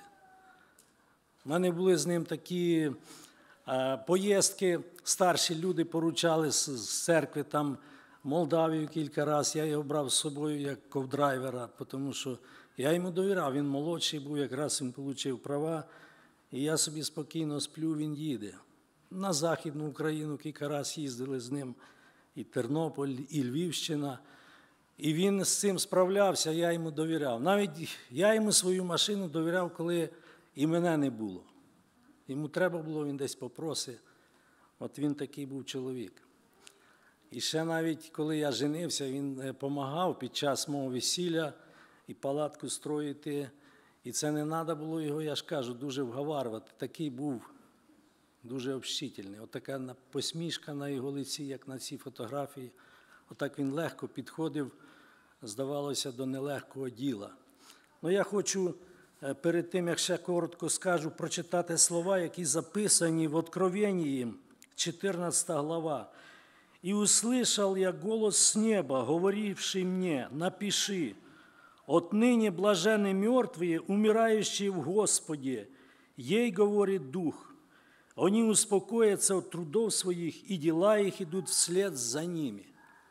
У мене були з ним такі поїздки, старші люди поручали з церкви там Молдавію кілька разів. Я його брав з собою як ковдрайвера, тому що я йому довіряв, він молодший був, якраз він отримав права, і я собі спокійно сплю, він їде. На Західну Україну кілька разів їздили з ним, і Тернопіль, і Львівщина. І він з цим справлявся, я йому довіряв. Навіть я йому свою машину довіряв, коли і мене не було. Йому треба було, він десь попросив. От він такий був чоловік. І ще навіть, коли я женився, він допомагав під час мого весілля і палатку строїти. І це не треба було його, я ж кажу, дуже вговарювати. Такий був дуже общительний. Отака посмішка на його лиці, як на цій фотографії. Отак він легко підходив, здавалося, до нелегкого діла. Ну, я хочу перед тим, як ще коротко скажу, прочитати слова, які записані в Откровении, 14 глава. «И услышал я голос с неба, говоривший мне: напиши, отныне блаженны мертвые, умирающие в Господе. Ей говорит Дух. Они успокоятся от трудов своих, и дела их идут вслед за ними».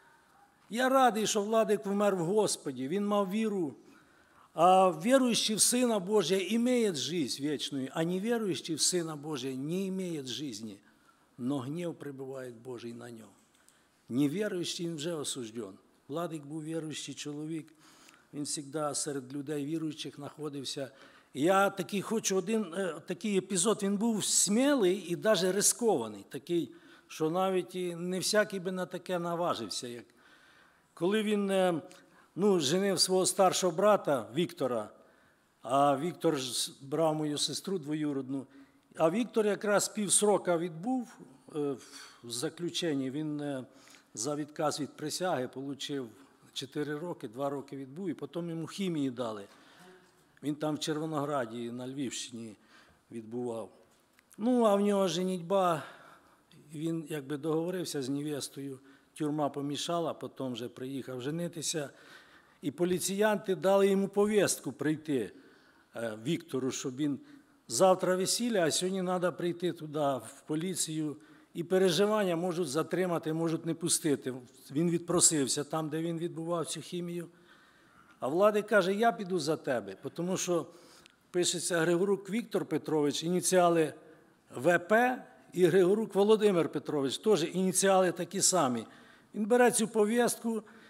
Я радий, що Владик вмер в Господі, він мав віру. А верующий в Сына Божия имеет жизнь вечную, а неверующий в Сына Божия не имеет жизни, но гнев пребывает Божий на нем. Неверующий він вже осужден. Владик був віруючий чоловік, він завжди серед людей віруючих знаходився. Я такий хочу один такий епізод, він був смілий і навіть рискований, такий, що навіть не всякий би на таке наважився. Коли він женив свого старшого брата Віктора, а Віктор брав мою сестру двоюродну, а Віктор якраз півсрока відбув в заключенні, він за відказ від присяги отримав 4 роки, 2 роки відбув, і потім йому хімії дали. Він там в Червонограді на Львівщині відбував. Ну, а в нього женітьба, він якби договорився з невестою, тюрма помішала, потім вже приїхав женитися. І поліціянти дали йому повістку прийти Віктору, щоб він завтра весілля, а сьогодні треба прийти туди, в поліцію. І переживання можуть затримати, можуть не пустити. Він відпросився там, де він відбував цю хімію. А Владик каже: я піду за тебе, тому що пишеться Григорук Віктор Петрович, ініціали ВП, і Григорук Володимир Петрович, теж ініціали такі самі. Він бере цю повістку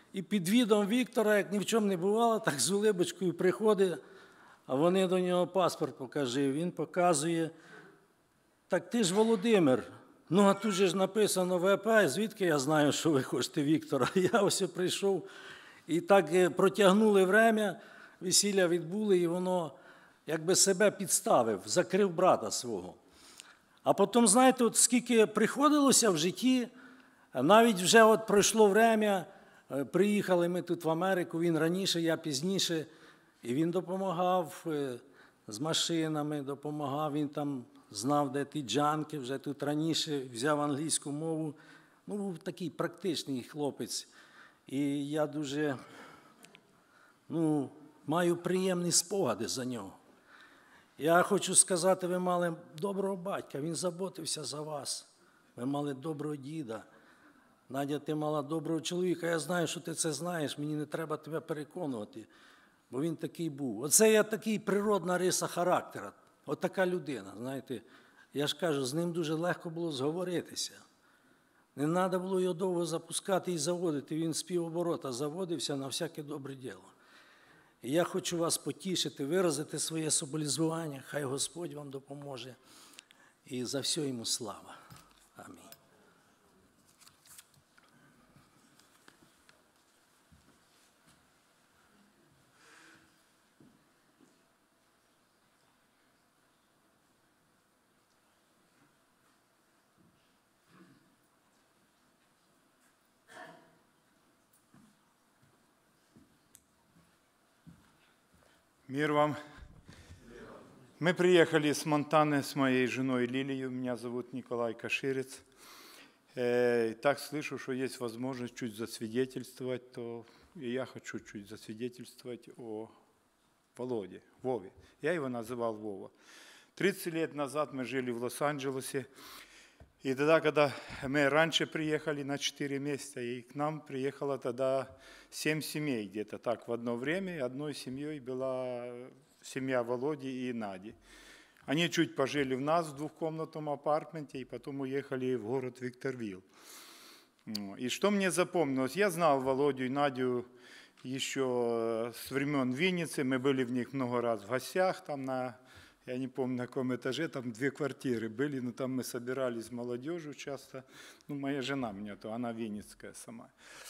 І під відом Віктора, як ні в чому не бувало, так з улибочкою приходить, а вони до нього паспорт покажи. Він показує, так ти ж Володимир. Ну, а тут же ж написано ВП, звідки я знаю, що ви хочете Віктора? Я ось прийшов. І так протягнули время, весілля відбули, і воно якби себе підставив, закрив брата свого. А потім, знаєте, от скільки приходилося в житті, навіть вже от пройшло время, приїхали ми тут в Америку, він раніше, я пізніше, і він допомагав з машинами, допомагав, він там знав, де ті джанки, вже тут раніше взяв англійську мову. Ну, був такий практичний хлопець. І я дуже, маю приємні спогади за нього. Я хочу сказати, ви мали доброго батька, він заботився за вас. Ви мали доброго діда. Надя, ти мала доброго чоловіка. Я знаю, що ти це знаєш, мені не треба тебе переконувати, бо він такий був. Оце є такий природна риса характера. От така людина, знаєте. Я ж кажу, з ним дуже легко було зговоритися. Не треба було його довго запускати і заводити. Він з півоборота заводився на всяке добре діло. І я хочу вас потішити, виразити своє соболізування. Хай Господь вам допоможе. І за все йому слава. Амінь. Мир вам. Мы приехали с Монтаны с моей женой Лилией. Меня зовут Николай Каширец. Так слышу, что есть возможность чуть засвидетельствовать, то и я хочу чуть засвидетельствовать о Володе, Вове. Я его называл Вова. 30 лет назад мы жили в Лос-Анджелесе. И тогда, когда мы раньше приехали на 4 месяца, и к нам приехало тогда 7 семей где-то так в одно время. И одной семьей была семья Володи и Нади. Они чуть пожили в нас в двухкомнатном апартменте, и потом уехали в город Викторвилл. И что мне запомнилось? Я знал Володю и Надю еще с времен Винницы. Мы были в них много раз в гостях, там я не помню, на каком этаже, там 2 квартиры были, но там мы собирались с молодежью часто. Моя жена меня, она винницкая сама.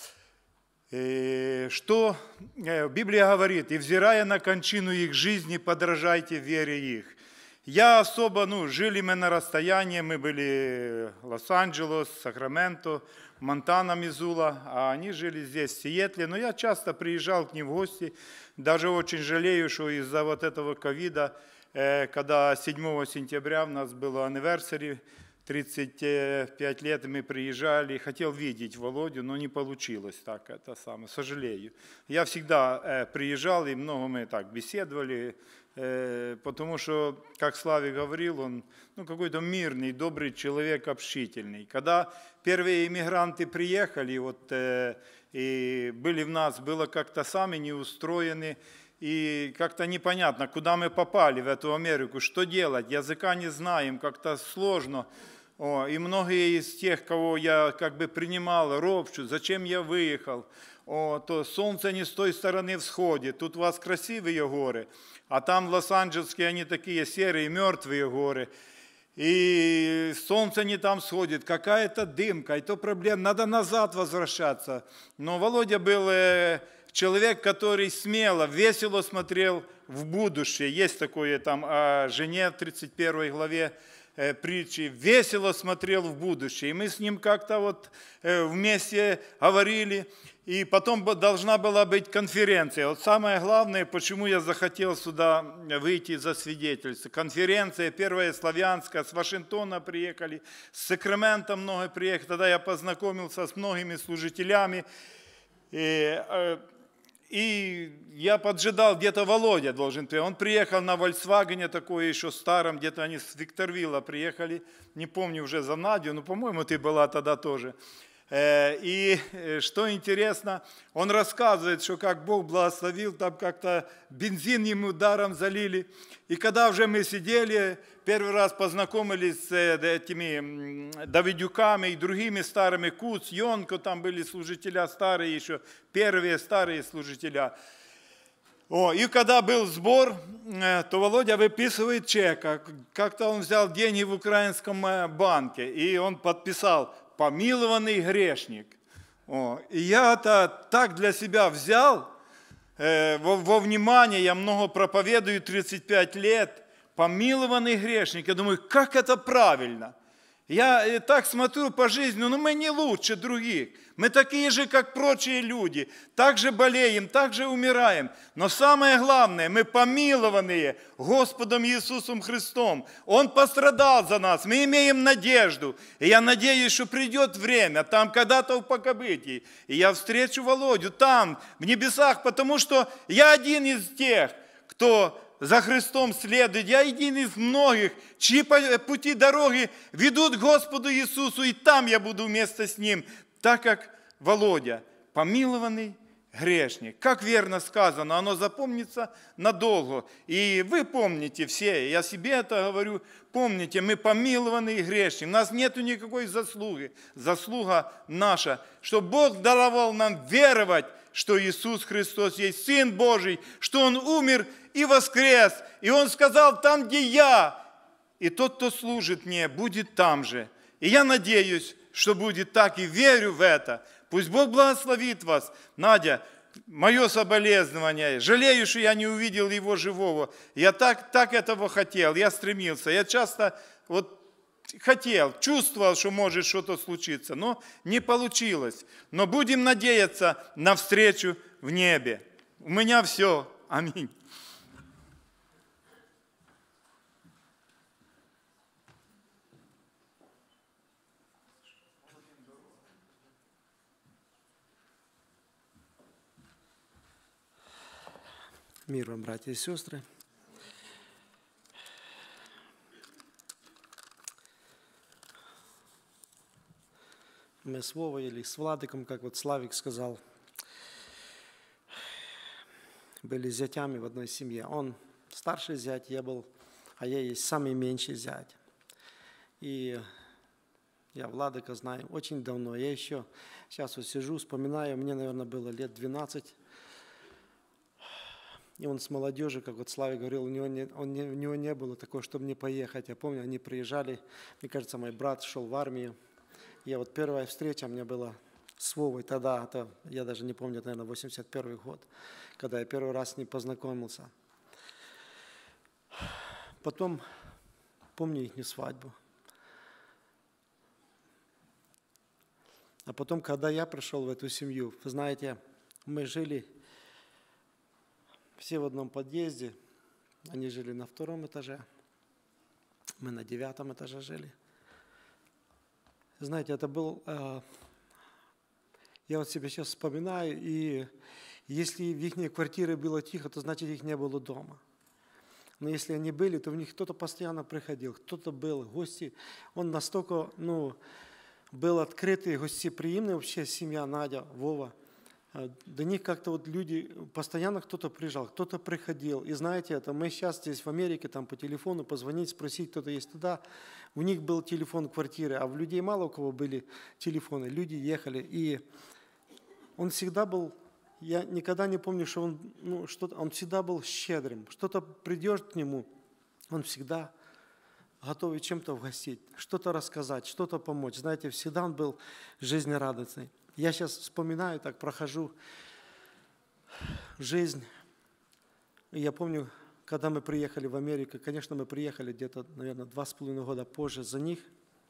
Что Библия говорит? «И взирая на кончину их жизни, подражайте вере их». Я особо, жили мы на расстоянии, мы были Лос-Анджелес, Сакраменто, Монтана, Мизула, а они жили здесь, в Сиэтле. Но я часто приезжал к ним в гости, даже очень жалею, что из-за вот этого ковида, когда 7 сентября у нас было anniversary, 35 лет, мы приезжали, хотел видеть Володю, но не получилось так, сожалею. Я всегда приезжал, и много мы так беседовали, потому что, как Славик говорил, он какой-то мирный, добрый человек, общительный. Когда первые иммигранты приехали, и были в нас, было как-то сами не устроены, и как-то непонятно, куда мы попали в эту Америку, что делать, языка не знаем, как-то сложно. И многие из тех, кого я принимал, ропщут, зачем я выехал, то солнце не с той стороны всходит, тут у вас красивые горы, а там лос-анджелесские они такие серые, мертвые горы, и солнце не там сходит, какая-то дымка, и то проблема, надо назад возвращаться. Но Володя был человек, который смело, весело смотрел в будущее. Есть такое там о жене в 31 главе притчи. Весело смотрел в будущее. И мы с ним как-то вместе говорили. И потом должна была быть конференция. Самое главное, почему я захотел сюда выйти за свидетельство. Конференция первая славянская, с Вашингтона приехали, с Сакрамента много приехали. Тогда я познакомился с многими служителями. И я поджидал, где-то Володя должен приехать. Он приехал на Volkswagen, такой еще старом, где-то они с Викторвилла приехали. Не помню уже за Надю, но, по-моему, ты была тогда тоже. И что интересно, он рассказывает, что как Бог благословил, там как-то бензин ему даром залили. И когда уже мы сидели, первый раз познакомились с этими Давидюками и другими старыми, Куц, Йонко, там были служителя старые еще, первые старые служителя. И когда был сбор, то Володя выписывает чек. Как-то он взял деньги в украинском банке, и он подписал «Помилованный грешник». И я это так для себя взял, во внимание, я много проповедую, 35 лет, помилованный грешник. Я думаю, как это правильно? Я так смотрю по жизни, но мы не лучше других. Мы такие же, как прочие люди. Так же болеем, так же умираем. Но самое главное, мы помилованные Господом Иисусом Христом. Он пострадал за нас, мы имеем надежду. И я надеюсь, что придет время, там когда-то в Покобытии, и я встречу Володю там, в небесах, потому что я один из тех, кто за Христом следует. Я один из многих, чьи пути дороги ведут к Господу Иисусу, и там я буду вместе с Ним, так как Володя, помилованный грешник. Как верно сказано, оно запомнится надолго. И вы помните все, я себе это говорю, помните, мы помилованные грешник. У нас нет никакой заслуги. Заслуга наша, что Бог даровал нам веровать, что Иисус Христос есть Сын Божий, что Он умер и воскрес. И Он сказал, там, где я, и тот, кто служит мне, будет там же. И я надеюсь, что будет так, и верю в это. Пусть Бог благословит вас. Надя, мое соболезнование. Жалею, что я не увидел его живого. Я так этого хотел, я стремился. Я часто хотел, чувствовал, что может что-то случиться, но не получилось. Но будем надеяться на встречу в небе. У меня все. Аминь. Мир вам, братья и сестры. Мы с Вовой или с Владиком, как вот Славик сказал, были зятями в одной семье. Он старший зять, а я есть самый меньший зять. И я Владика знаю очень давно. Я еще сейчас вот сижу, вспоминаю, мне, наверное, было лет 12. И он с молодежью, как вот Славик говорил, у него не было такого, чтобы не поехать. Я помню, они приезжали, мне кажется, мой брат шел в армию. И вот первая встреча у меня была с Вовой тогда, я даже не помню, наверное, 81 год, когда я первый раз с ним познакомился. Потом помню их свадьбу. А потом, когда я пришел в эту семью, вы знаете, мы жили все в одном подъезде, они жили на 2 этаже, мы на 9 этаже жили. Знаете, это был, я вот себя сейчас вспоминаю, и если в их квартире было тихо, то значит их не было дома. Но если они были, то в них кто-то постоянно приходил, кто-то был, гости. Он настолько, был открытый, гостеприимный вообще, семья Надя, Вова. До них как-то вот люди, постоянно кто-то приезжал, кто-то приходил. И знаете, это мы сейчас здесь в Америке, там по телефону позвонить, спросить, кто-то есть туда. У них был телефон квартиры, а у людей мало у кого были телефоны. Люди ехали. И он всегда был, я никогда не помню, что он всегда был щедрым. Что-то придешь к нему, он всегда готовый чем-то угостить, что-то рассказать, что-то помочь. Знаете, всегда он был жизнерадостный. Я сейчас вспоминаю, так прохожу жизнь. И я помню, когда мы приехали в Америку, конечно, мы приехали где-то, наверное, 2,5 года позже за них.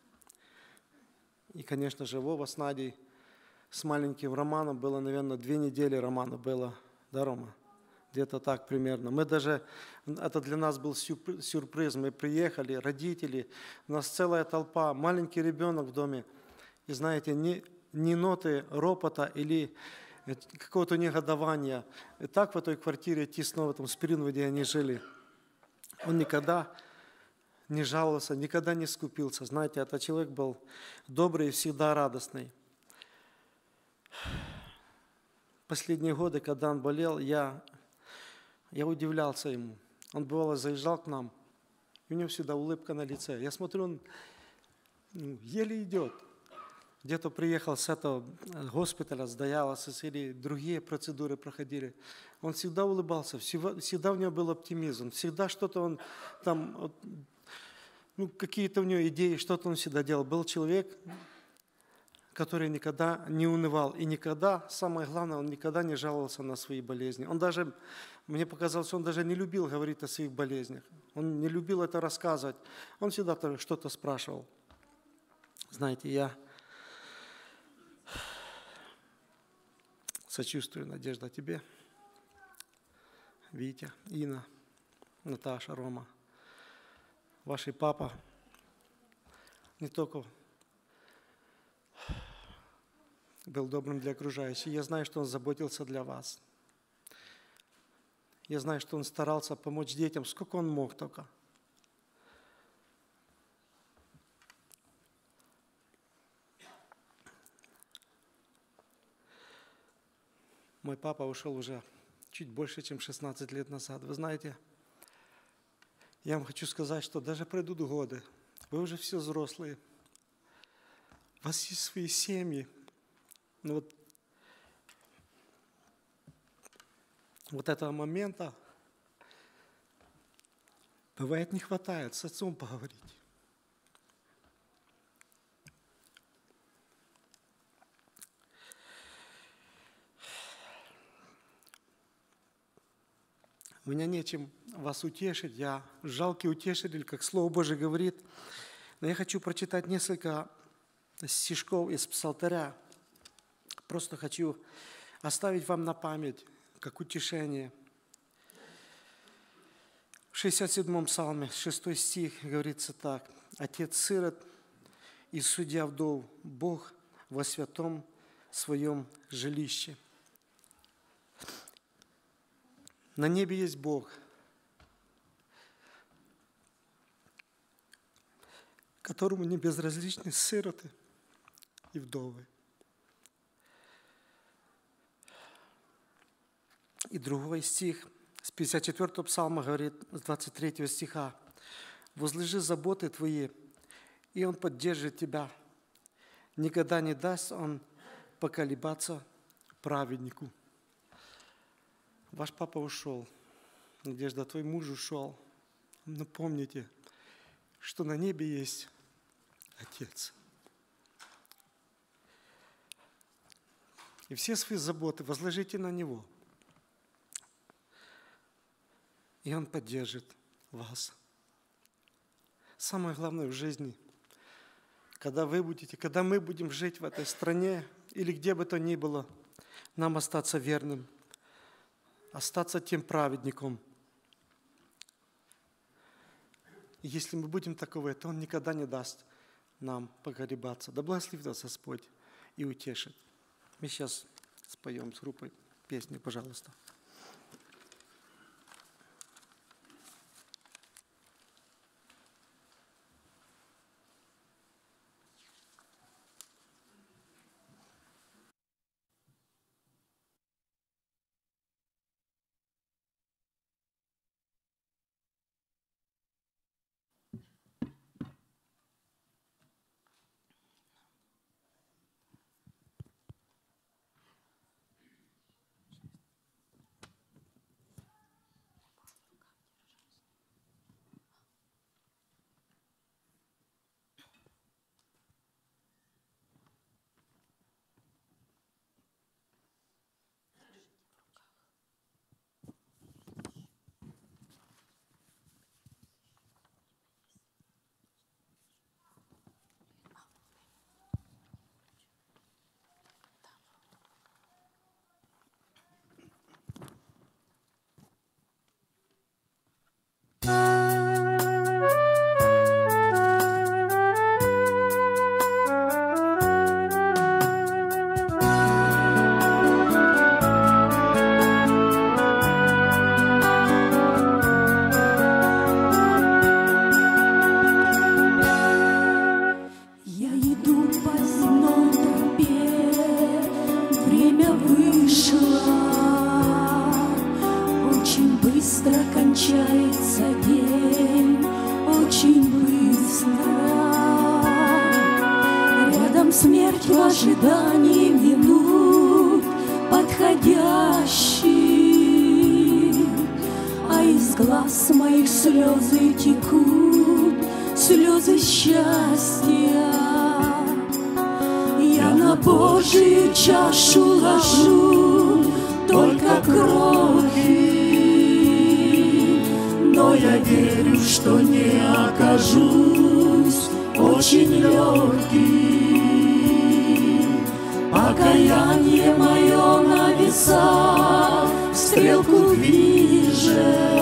И, конечно же, Вова с Надей, с маленьким Романом было, наверное, 2 недели Романа было, да, Рома? Где-то так примерно. Мы даже, это для нас был сюрприз, мы приехали, родители, у нас целая толпа, маленький ребенок в доме. И знаете, ни ноты ропота или какого-то негодования. И так в этой квартире тесно, в этом Спринвуде они жили. Он никогда не жаловался, никогда не скупился. Знаете, этот человек был добрый и всегда радостный. Последние годы, когда он болел, я удивлялся ему. Он бывало заезжал к нам, и у него всегда улыбка на лице. Я смотрю, он еле идет. Где-то приехал с этого госпиталя, с диализа, или другие процедуры проходили. Он всегда улыбался, всегда у него был оптимизм, всегда что-то он там, какие-то у него идеи, что-то он всегда делал. Был человек, который никогда не унывал и никогда, самое главное, он никогда не жаловался на свои болезни. Он даже, мне показалось, он даже не любил говорить о своих болезнях. Он не любил это рассказывать. Он всегда что-то спрашивал. Знаете, я сочувствую, Надежда, тебе, Витя, Инна, Наташа, Рома. Ваш папа не только был добрым для окружающих. Я знаю, что он заботился для вас. Я знаю, что он старался помочь детям, сколько он мог только. Мой папа ушел уже чуть больше, чем 16 лет назад. Вы знаете, я вам хочу сказать, что даже пройдут годы, вы уже все взрослые, у вас есть свои семьи. Но вот этого момента бывает не хватает с отцом поговорить. У меня нечем вас утешить, я жалкий утешитель, как Слово Божие говорит. Но я хочу прочитать несколько стишков из Псалтыря. Просто хочу оставить вам на память, как утешение. В 67-м псалме, 6 стих, говорится так. «Отец сирот и судья вдов, Бог во святом своем жилище». На небе есть Бог, которому не безразличны сироты и вдовы. И другой стих с 54-го псалма говорит, с 23 стиха. «Возложи заботы твои, и Он поддержит тебя. Никогда не даст Он поколебаться праведнику». Ваш папа ушел. Надежда, твой муж ушел. Но помните, что на небе есть Отец. И все свои заботы возложите на Него. И Он поддержит вас. Самое главное в жизни, когда мы будем жить в этой стране или где бы то ни было, нам остаться верным, остаться тем праведником. И если мы будем таковы, то Он никогда не даст нам поколебаться. Да благословит нас Господь и утешит. Мы сейчас споем с группой песни, пожалуйста. ожидании минут подходящих, а из глаз моих слезы текут, слезы счастья. Я на Божию чашу ложу только крохи, но я верю, что не окажусь очень легким. Покаяние мое на весах стрелку движет.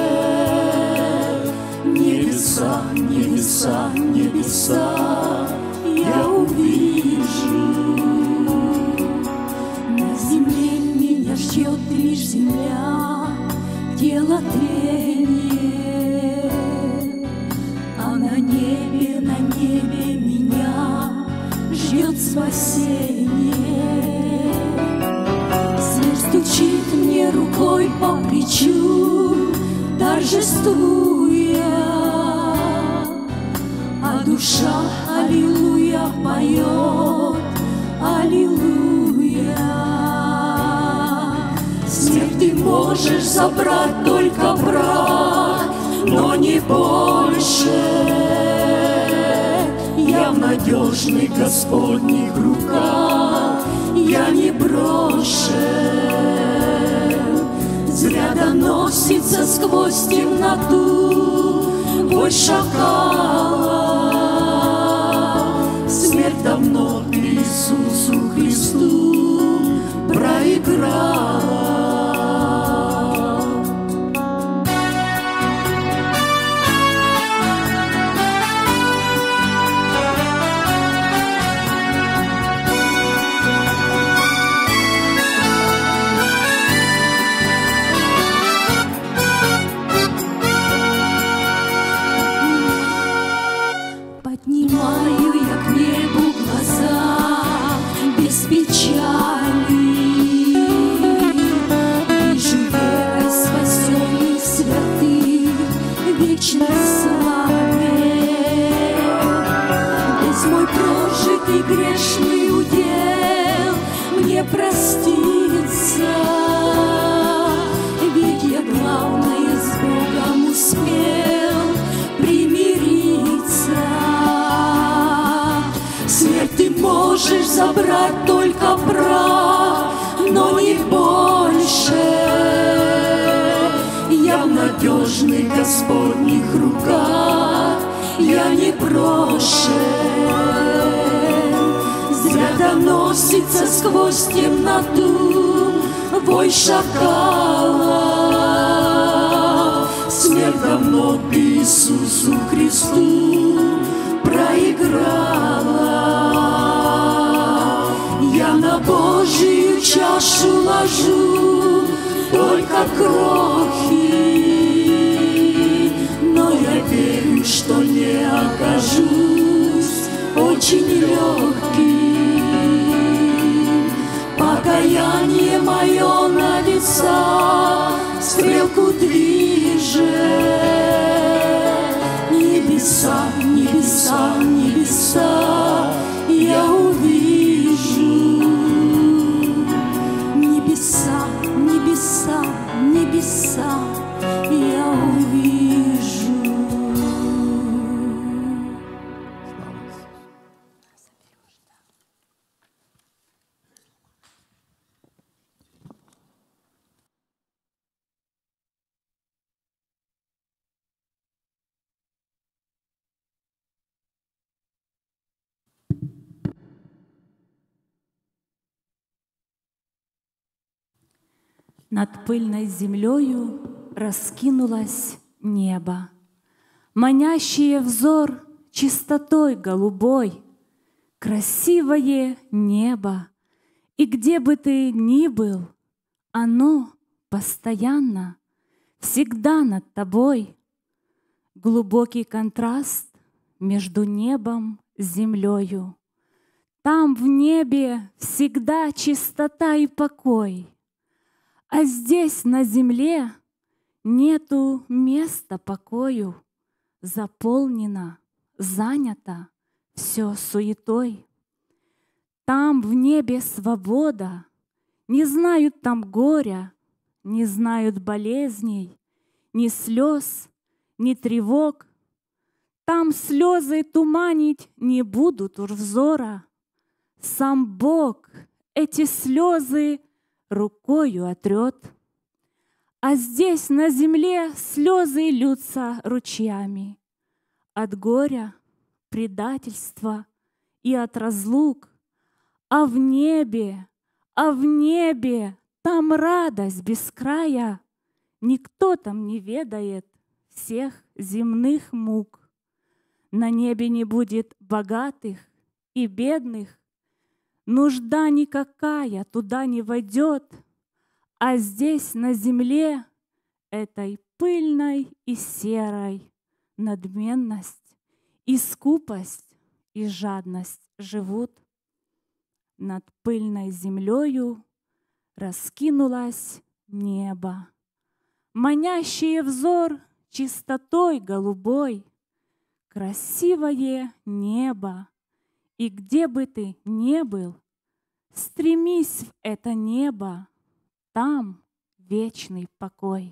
Небеса, небеса, небеса я увижу. На земле меня ждет лишь земля, тело трение, а на небе меня ждет спасение. Смерть стучит мне рукой по плечу, торжествуя, а душа аллилуйя поет, аллилуйя. Смерть, ты можешь забрать только прах, но не больше. Я в надежных Господних руках, я не брошен. Зря доносится сквозь темноту вой шакала. Смерть давно Иисусу Христу проиграла. Поднимаю я к небу глаза без печали, вижу верой спасенных святых вечной славе. Весь мой прожитый грешный удел мне простится, ведь я главное с Богом успел примириться. Смерть, ты можешь забрать только прах, но не больше. Я в надежных Господних руках, я не брошен. Зря доносится сквозь темноту вой шакала. Смерть давно Иисусу Христу проиграла. Я на Божию чашу ложу только крохи, но я верю, что не окажусь очень легким. Покаяние мое на весах стрелку движет. Небеса, небеса, небеса я увижу. Небеса, небеса, небеса я увижу. Над пыльной землею раскинулось небо, манящее взор чистотой голубой. Красивое небо, и где бы ты ни был, оно постоянно, всегда над тобой. Глубокий контраст между небом и землею. Там в небе всегда чистота и покой. А здесь, на земле, нету места покою, заполнено, занято все суетой. Там в небе свобода, не знают там горя, не знают болезней, ни слез, ни тревог. Там слезы туманить не будут уж взора. Сам Бог эти слезы рукою отрет. А здесь на земле слезы льются ручьями от горя, предательства и от разлук. А в небе там радость без края. Никто там не ведает всех земных мук. На небе не будет богатых и бедных, нужда никакая туда не войдет, а здесь на земле этой пыльной и серой надменность и скупость и жадность живут. Над пыльной землею раскинулось небо, манящее взор чистотой голубой. Красивое небо, и где бы ты ни был, стремись в это небо, там вечный покой.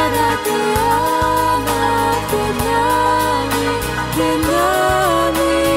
Нами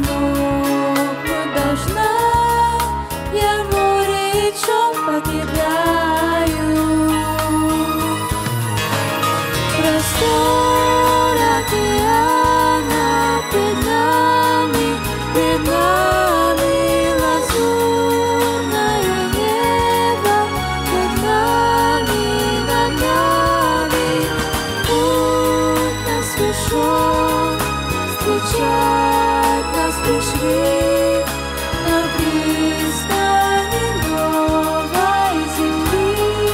намокнуть должна, я море и чём покидаю. Простор океана пред нами лазурное небо, пред нами, над нами. Путь освещен, встречать нас пришли на пристани новой земли.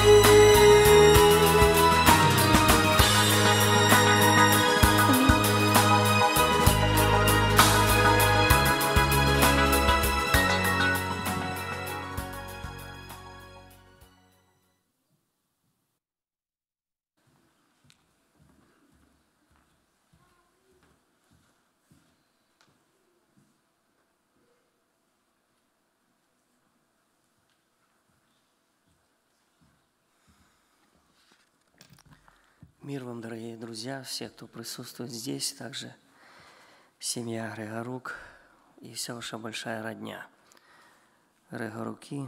Мир вам, дорогие друзья, все, кто присутствует здесь, также семья Григорук и вся ваша большая родня. Григоруки,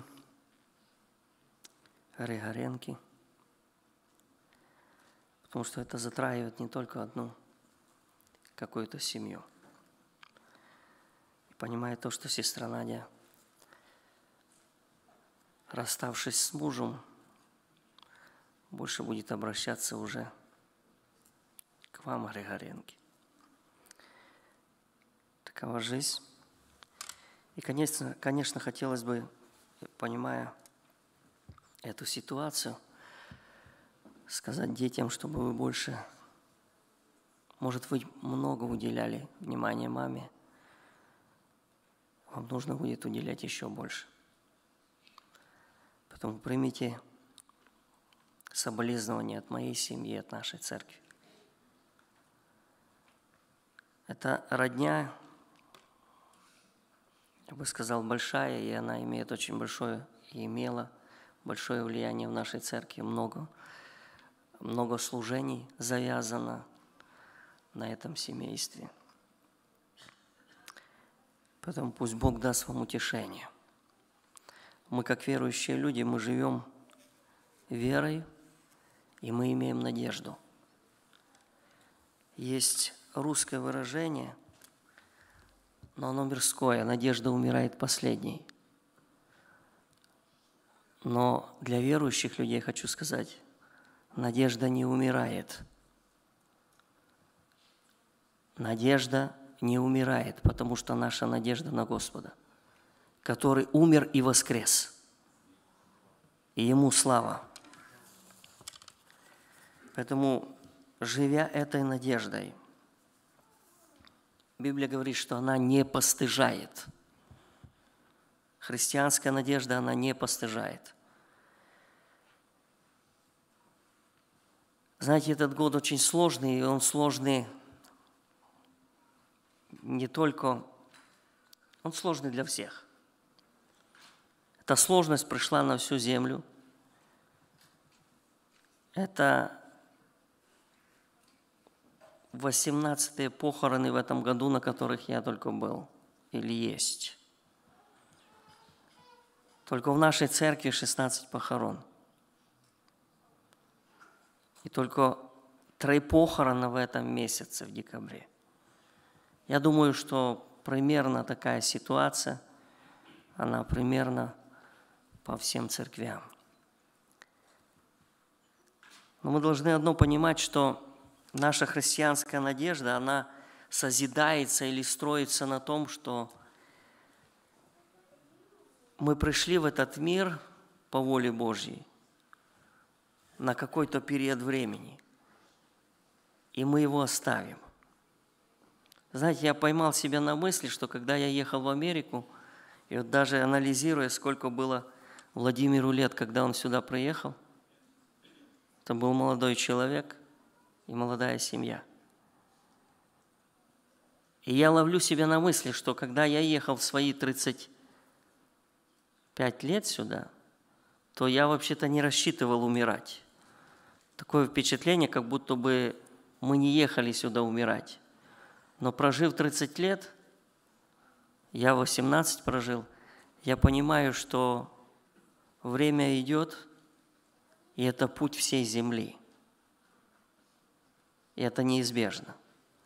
Григоренки. Потому что это затрагивает не только одну какую-то семью. И понимая то, что сестра Надя, расставшись с мужем, больше будет обращаться уже к вам, Григоренки. Такова жизнь. И, конечно, хотелось бы, понимая эту ситуацию, сказать детям, чтобы вы больше, может, вы много уделяли внимания маме, вам нужно будет уделять еще больше. Поэтому примите соболезнования от моей семьи, от нашей церкви. Это родня, я бы сказал, большая, и она имеет очень большое, и имела большое влияние в нашей церкви. Много служений завязано на этом семействе. Поэтому пусть Бог даст вам утешение. Мы, как верующие люди, мы живем верой, и мы имеем надежду. Есть русское выражение, но оно мирское: надежда умирает последней. Но для верующих людей хочу сказать, надежда не умирает. Надежда не умирает, потому что наша надежда на Господа, который умер и воскрес. И Ему слава. Поэтому, живя этой надеждой, Библия говорит, что она не постыжает. Христианская надежда, она не постыжает. Знаете, этот год очень сложный, и он сложный не только, он сложный для всех. Эта сложность пришла на всю землю. Это 18-е похороны в этом году, на которых я только был, или есть. Только в нашей церкви 16 похорон. И только 3 похорона в этом месяце, в декабре. Я думаю, что примерно такая ситуация, она примерно по всем церквям. Но мы должны одно понимать, что наша христианская надежда, она созидается или строится на том, что мы пришли в этот мир по воле Божьей на какой-то период времени, и мы его оставим. Знаете, я поймал себя на мысли, что когда я ехал в Америку, и вот даже анализируя, сколько было Владимиру лет, когда он сюда приехал, это был молодой человек и молодая семья. И я ловлю себя на мысли, что когда я ехал в свои 35 лет сюда, то я вообще-то не рассчитывал умирать. Такое впечатление, как будто бы мы не ехали сюда умирать. Но прожив 30 лет, я 18 прожил, я понимаю, что время идет, и это путь всей земли. И это неизбежно.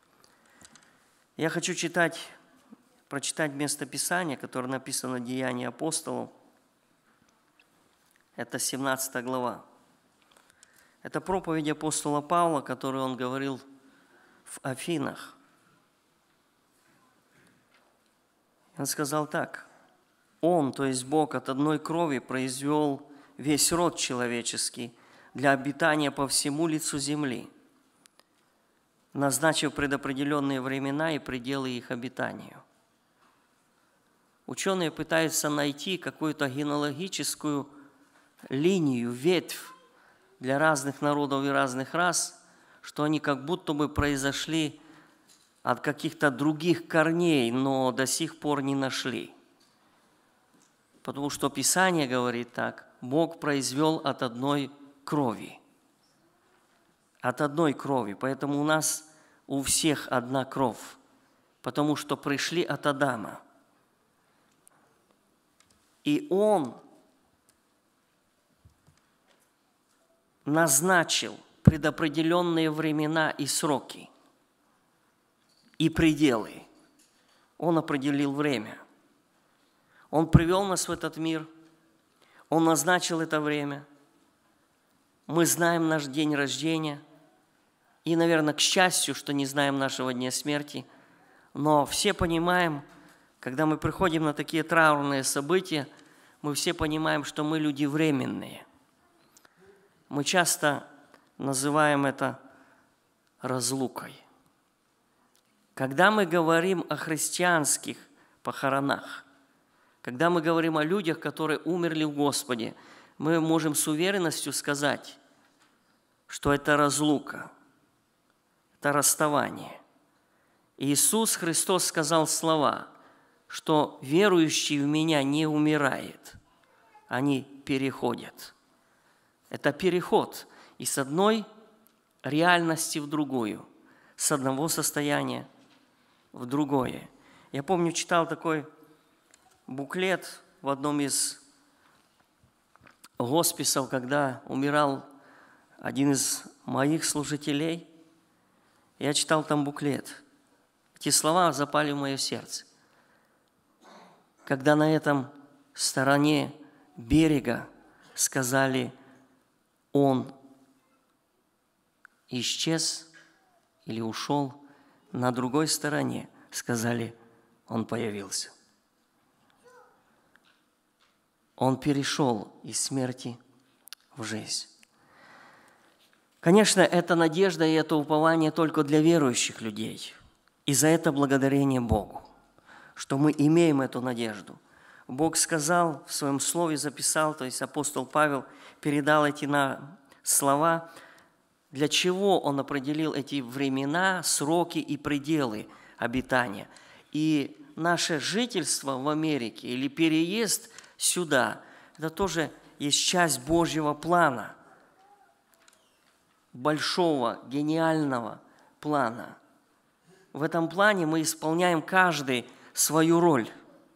Я хочу прочитать местописание, которое написано в Деянии апостолов. Это 17 глава. Это проповедь апостола Павла, которую он говорил в Афинах. Он сказал так. Он, то есть Бог, от одной крови произвел весь род человеческий для обитания по всему лицу земли, назначив предопределенные времена и пределы их обитанию. Ученые пытаются найти какую-то генеалогическую линию, ветвь для разных народов и разных рас, что они как будто бы произошли от каких-то других корней, но до сих пор не нашли. Потому что Писание говорит так: Бог произвел от одной крови. От одной крови. Поэтому у нас у всех одна кровь, потому что пришли от Адама. И Он назначил предопределенные времена и сроки, и пределы. Он определил время. Он привел нас в этот мир, Он назначил это время. Мы знаем наш день рождения, и, наверное, к счастью, что не знаем нашего дня смерти, но все понимаем, когда мы приходим на такие траурные события, мы все понимаем, что мы люди временные. Мы часто называем это разлукой. Когда мы говорим о христианских похоронах, когда мы говорим о людях, которые умерли в Господе, мы можем с уверенностью сказать, что это разлука, это расставание. Иисус Христос сказал слова, что верующий в Меня не умирает, они переходят. Это переход из одной реальности в другую, с одного состояния в другое. Я помню, читал такой буклет в одном из хосписов, когда умирал один из моих служителей. Я читал там буклет. Эти слова запали в мое сердце. Когда на этом стороне берега сказали: «Он исчез или ушел», на другой стороне сказали: «Он появился». Он перешел из смерти в жизнь. Конечно, это надежда и это упование только для верующих людей. И за это благодарение Богу, что мы имеем эту надежду. Бог сказал в Своем Слове, записал, то есть апостол Павел передал эти слова, для чего он определил эти времена, сроки и пределы обитания. И наше жительство в Америке или переезд сюда, это тоже есть часть Божьего плана, большого, гениального плана. В этом плане мы исполняем каждый свою роль.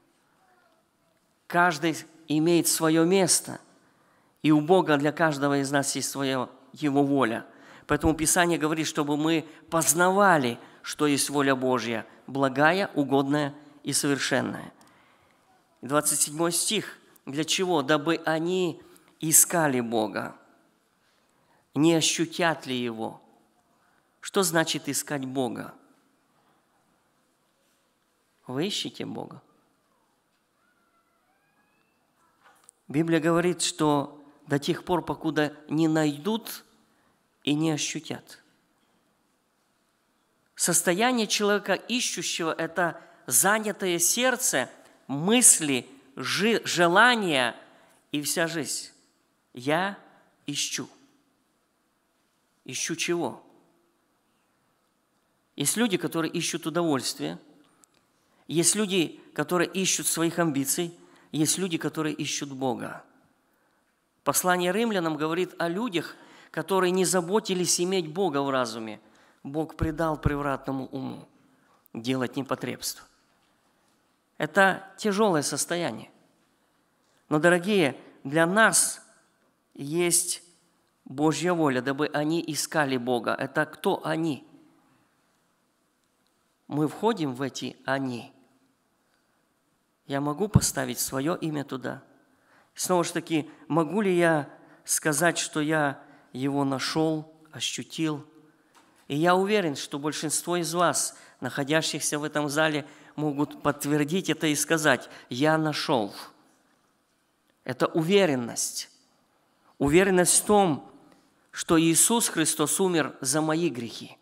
Каждый имеет свое место, и у Бога для каждого из нас есть своя Его воля. Поэтому Писание говорит, чтобы мы познавали, что есть воля Божья, благая, угодная и совершенная. 27 стих. Для чего? Дабы они искали Бога. Не ощутят ли Его? Что значит искать Бога? Вы ищете Бога? Библия говорит, что до тех пор, покуда не найдут и не ощутят. Состояние человека ищущего – это занятое сердце, мысли, желания и вся жизнь. Я ищу. Ищу чего? Есть люди, которые ищут удовольствие. Есть люди, которые ищут своих амбиций. Есть люди, которые ищут Бога. Послание римлянам говорит о людях, которые не заботились иметь Бога в разуме. Бог предал превратному уму делать непотребство. Это тяжелое состояние. Но, дорогие, для нас есть Божья воля, дабы они искали Бога. Это кто они? Мы входим в эти «они». Я могу поставить свое имя туда? Снова же таки, могу ли я сказать, что я его нашел, ощутил? И я уверен, что большинство из вас, находящихся в этом зале, могут подтвердить это и сказать: «Я нашел». Это уверенность. Уверенность в том, что Иисус Христос умер за мои грехи.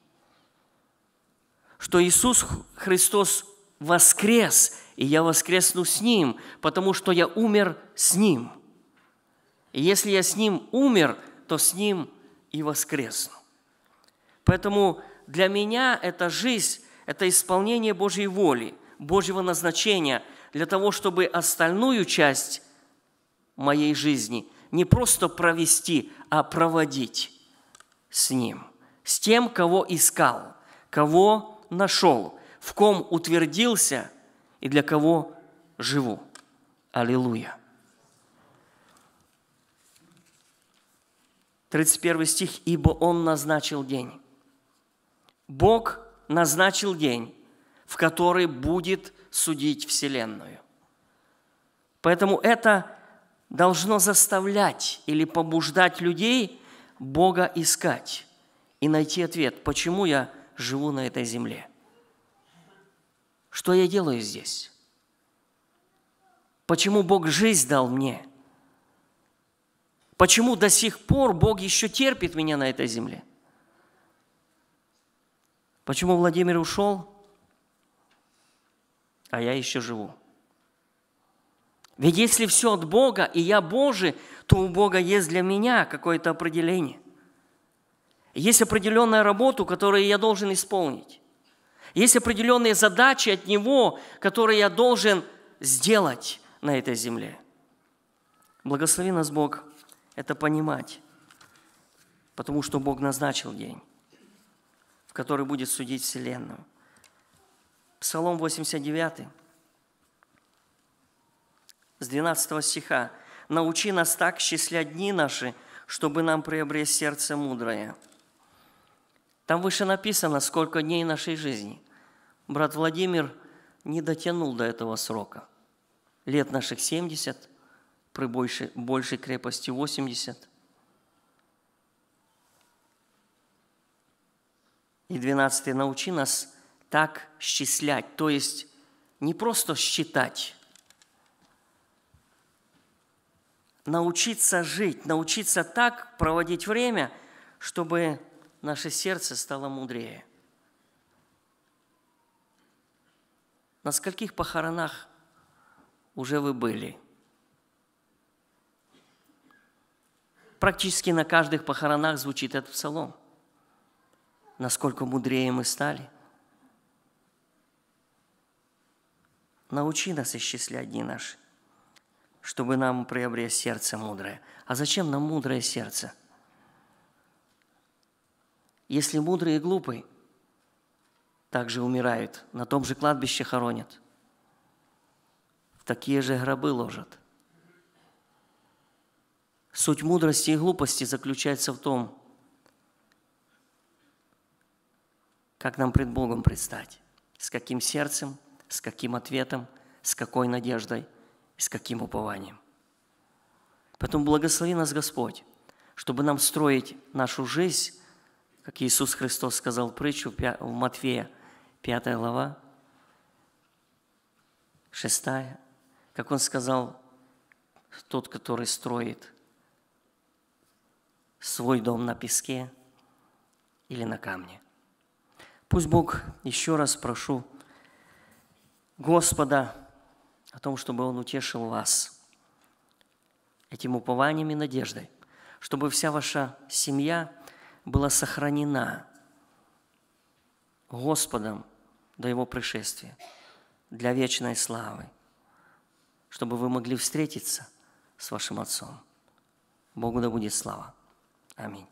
Что Иисус Христос воскрес, и я воскресну с Ним, потому что я умер с Ним. И если я с Ним умер, то с Ним и воскресну. Поэтому для меня эта жизнь – это исполнение Божьей воли, Божьего назначения для того, чтобы остальную часть моей жизни не просто провести, а проводить с Ним, с тем, кого искал, кого нашел, в ком утвердился и для кого живу. Аллилуйя. 31 стих. «Ибо Он назначил день». Бог назначил день, в который будет судить вселенную. Поэтому это должно заставлять или побуждать людей Бога искать и найти ответ, почему я живу на этой земле. Что я делаю здесь? Почему Бог жизнь дал мне? Почему до сих пор Бог еще терпит меня на этой земле? Почему Владимир ушел, а я еще живу? Ведь если все от Бога, и я Божий, то у Бога есть для меня какое-то определение. Есть определенная работа, которую я должен исполнить. Есть определенные задачи от Него, которые я должен сделать на этой земле. Благослови нас, Бог, это понимать, потому что Бог назначил день, в который будет судить вселенную. Псалом 89, с 12 стиха. «Научи нас так счислять дни наши, чтобы нам приобрести сердце мудрое». Там выше написано, сколько дней нашей жизни. Брат Владимир не дотянул до этого срока. Лет наших 70, при большей крепости 80. И 12. «Научи нас так счислять», то есть не просто считать, научиться жить, научиться так проводить время, чтобы наше сердце стало мудрее. На скольких похоронах уже вы были? Практически на каждых похоронах звучит этот псалом. Насколько мудрее мы стали. Научи нас исчислять дни наши, чтобы нам приобрести сердце мудрое. А зачем нам мудрое сердце? Если мудрый и глупый также умирают, на том же кладбище хоронят, в такие же гробы ложат. Суть мудрости и глупости заключается в том, как нам пред Богом предстать, с каким сердцем, с каким ответом, с какой надеждой, с каким упованием. Поэтому благослови нас, Господь, чтобы нам строить нашу жизнь, как Иисус Христос сказал притчу в Матфея, 5 глава, 6, как Он сказал, тот, который строит свой дом на песке или на камне. Пусть Бог, еще раз прошу Господа о том, чтобы Он утешил вас этим упованием и надеждой, чтобы вся ваша семья была сохранена Господом до Его пришествия, для вечной славы, чтобы вы могли встретиться с вашим Отцом. Богу да будет слава. Аминь.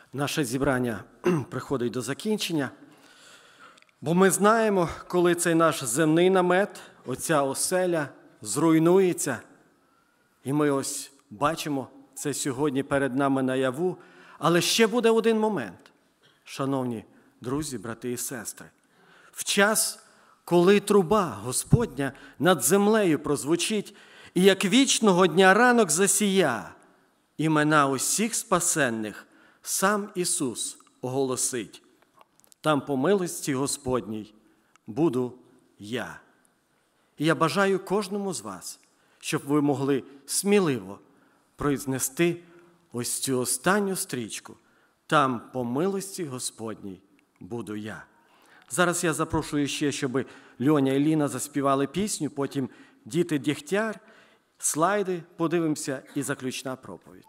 наше зібрання приходить до закінчення. Бо ми знаємо, коли цей наш земний намет, оця оселя зруйнується, і ми ось бачимо це сьогодні перед нами наяву. Але ще буде один момент, шановні друзі, брати і сестри. В час, коли труба Господня над землею прозвучить, і як вічного дня ранок засія, імена усіх спасенних сам Ісус оголосить. Там по милості Господній буду я. І я бажаю кожному з вас, щоб ви могли сміливо произнести ось цю останню стрічку. Там по милості Господній буду я. Зараз я запрошую ще, щоб Льоня і Ліна заспівали пісню, потім діти Дєгтяр, слайди, подивимося і заключна проповідь.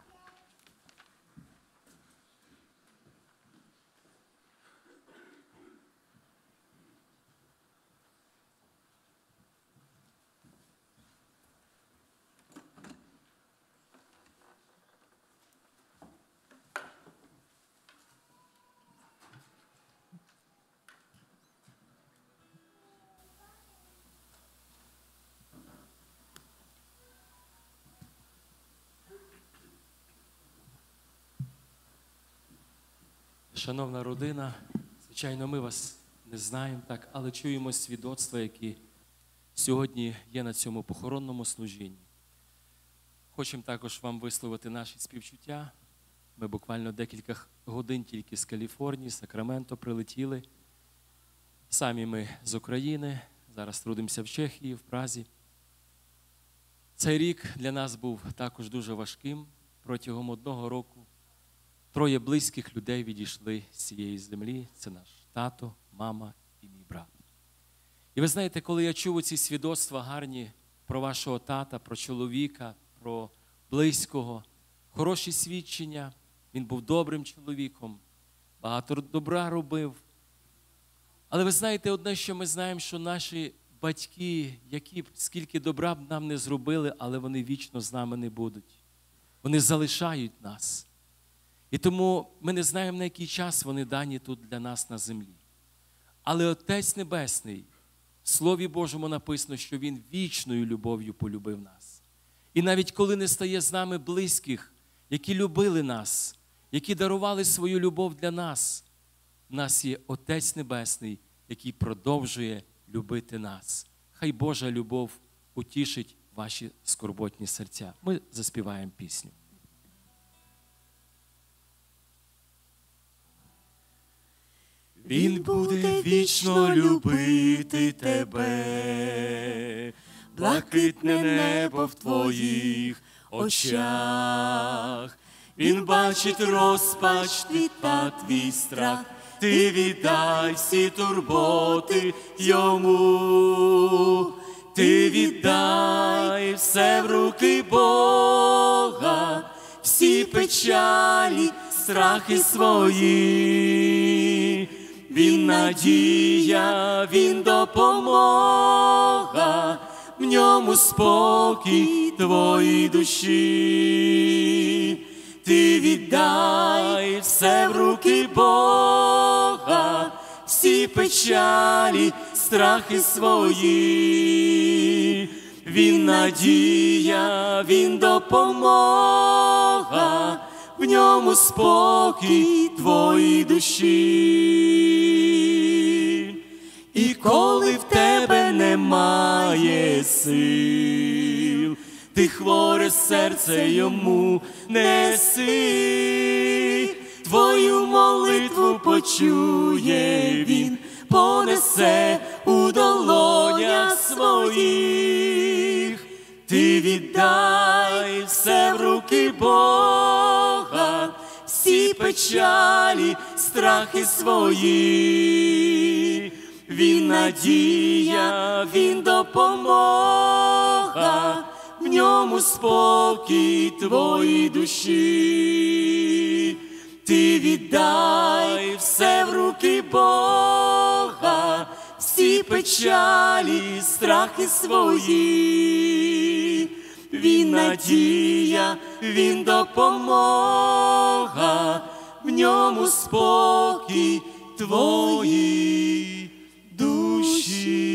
Шановна родина, звичайно, ми вас не знаємо так, але чуємо свідоцтва, які сьогодні є на цьому похоронному служінні. Хочемо також вам висловити наші співчуття. Ми буквально декілька годин тільки з Каліфорнії, з Сакраменто прилетіли. Самі ми з України, зараз трудимося в Чехії, в Празі. Цей рік для нас був також дуже важким. Протягом 1 року 3 близьких людей відійшли з цієї землі. Це наш тато, мама і мій брат. І ви знаєте, коли я чув ці свідоцтва гарні про вашого тата, про чоловіка, про близького, хороші свідчення, він був добрим чоловіком, багато добра робив. Але ви знаєте, одне, що ми знаємо, що наші батьки, які б скільки добра б нам не зробили, але вони вічно з нами не будуть. Вони залишають нас. І тому ми не знаємо, на який час вони дані тут для нас на землі. Але Отець Небесний, в Слові Божому написано, що Він вічною любов'ю полюбив нас. І навіть коли не стає з нами близьких, які любили нас, які дарували свою любов для нас, в нас є Отець Небесний, який продовжує любити нас. Хай Божа любов утішить ваші скорботні серця. Ми заспіваємо пісню. Він буде вічно любити тебе, блакитне небо в твоїх очах. Він бачить розпач твій та твій страх, ти віддай всі турботи йому. Ти віддай все в руки Бога, всі печалі, страхи свої. Він надія, Він допомога, в ньому спокій твоїй душі. Ти віддай все в руки Бога, всі печалі, страхи свої. Він надія, Він допомога, в ньому спокій твоїй душі. І коли в тебе немає сил, ти хворе серце йому неси. Твою молитву почує він, понесе у долонях своїх. Ти віддай все в руки Бога, всі печалі, страхи свої. Він надія, Він допомога, в ньому спокій твоїй душі. Ти віддай все в руки Бога, всі печалі, страхи свої. Він надія, Він допомога, в в ньому спокій твої душі.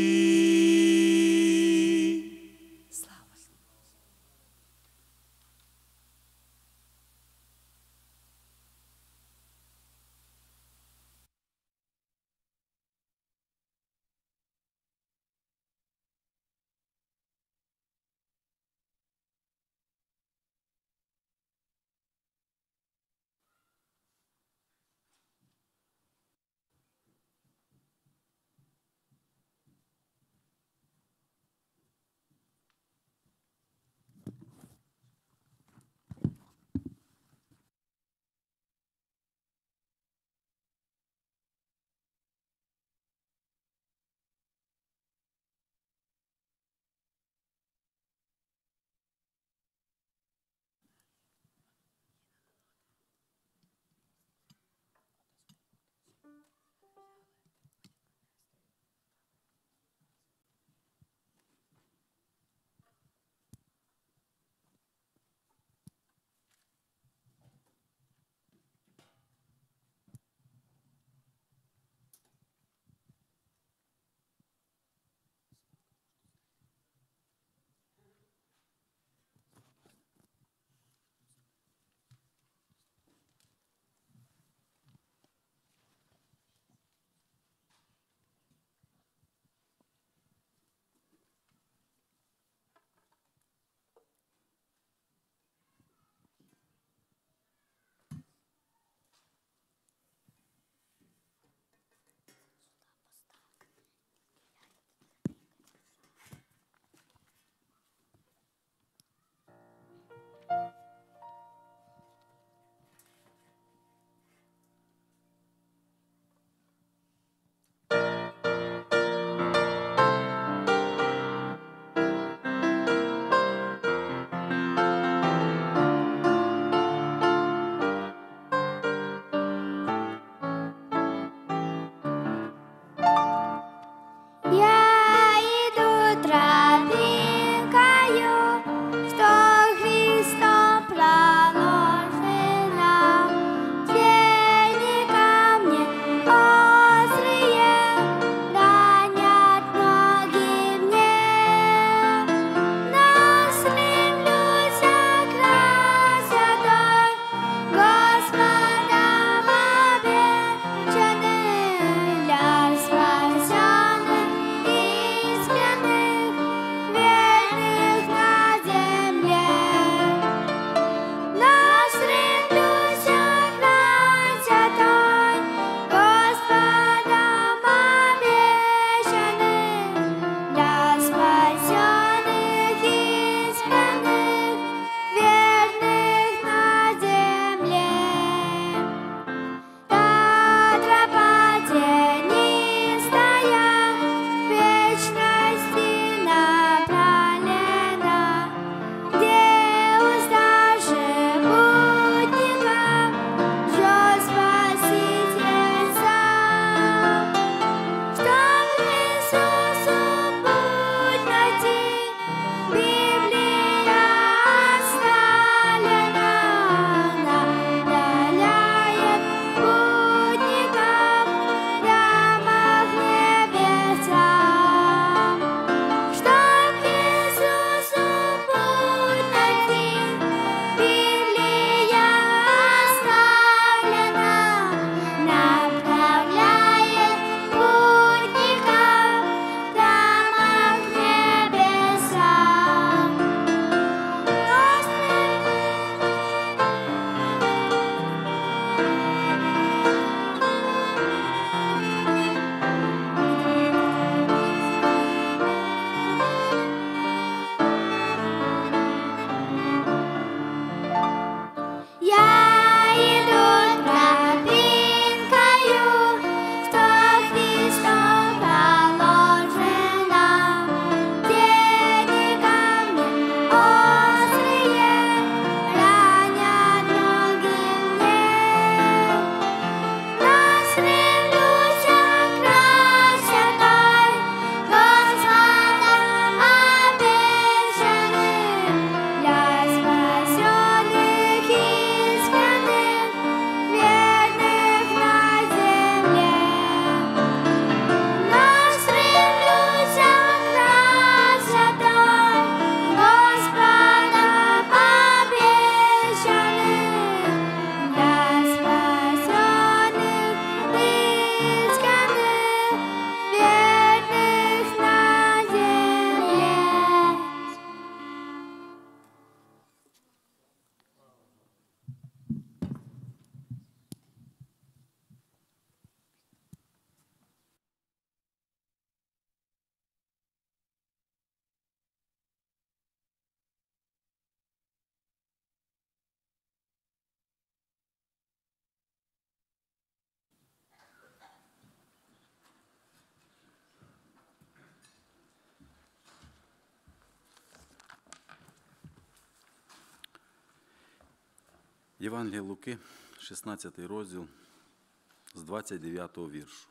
Євангеліє Луки, 16 розділ, з 29 віршу.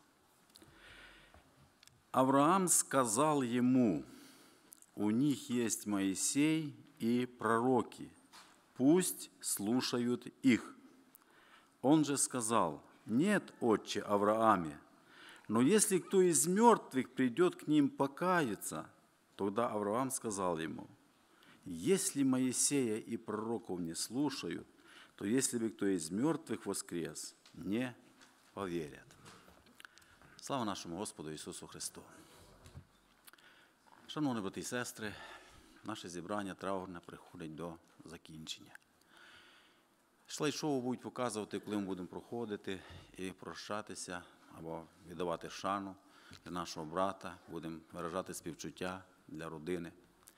Авраам сказал ему: у них есть Моисей и пророки, пусть слушают их. Он же сказал: нет, отче Аврааме, но если кто из мертвых придет к ним покаяться, тогда Авраам сказал ему: если Моисея и пророков не слушают, то если бы кто из мертвых воскрес, не поверят. Слава нашому Господу Ісусу Христу! Шановні брати і сестри, наше зібрання траурне приходить до закінчення. Слайд-шоу будуть показувати, коли ми будемо проходити і прощатися або віддавати шану для нашого брата, будемо виражати співчуття для родини.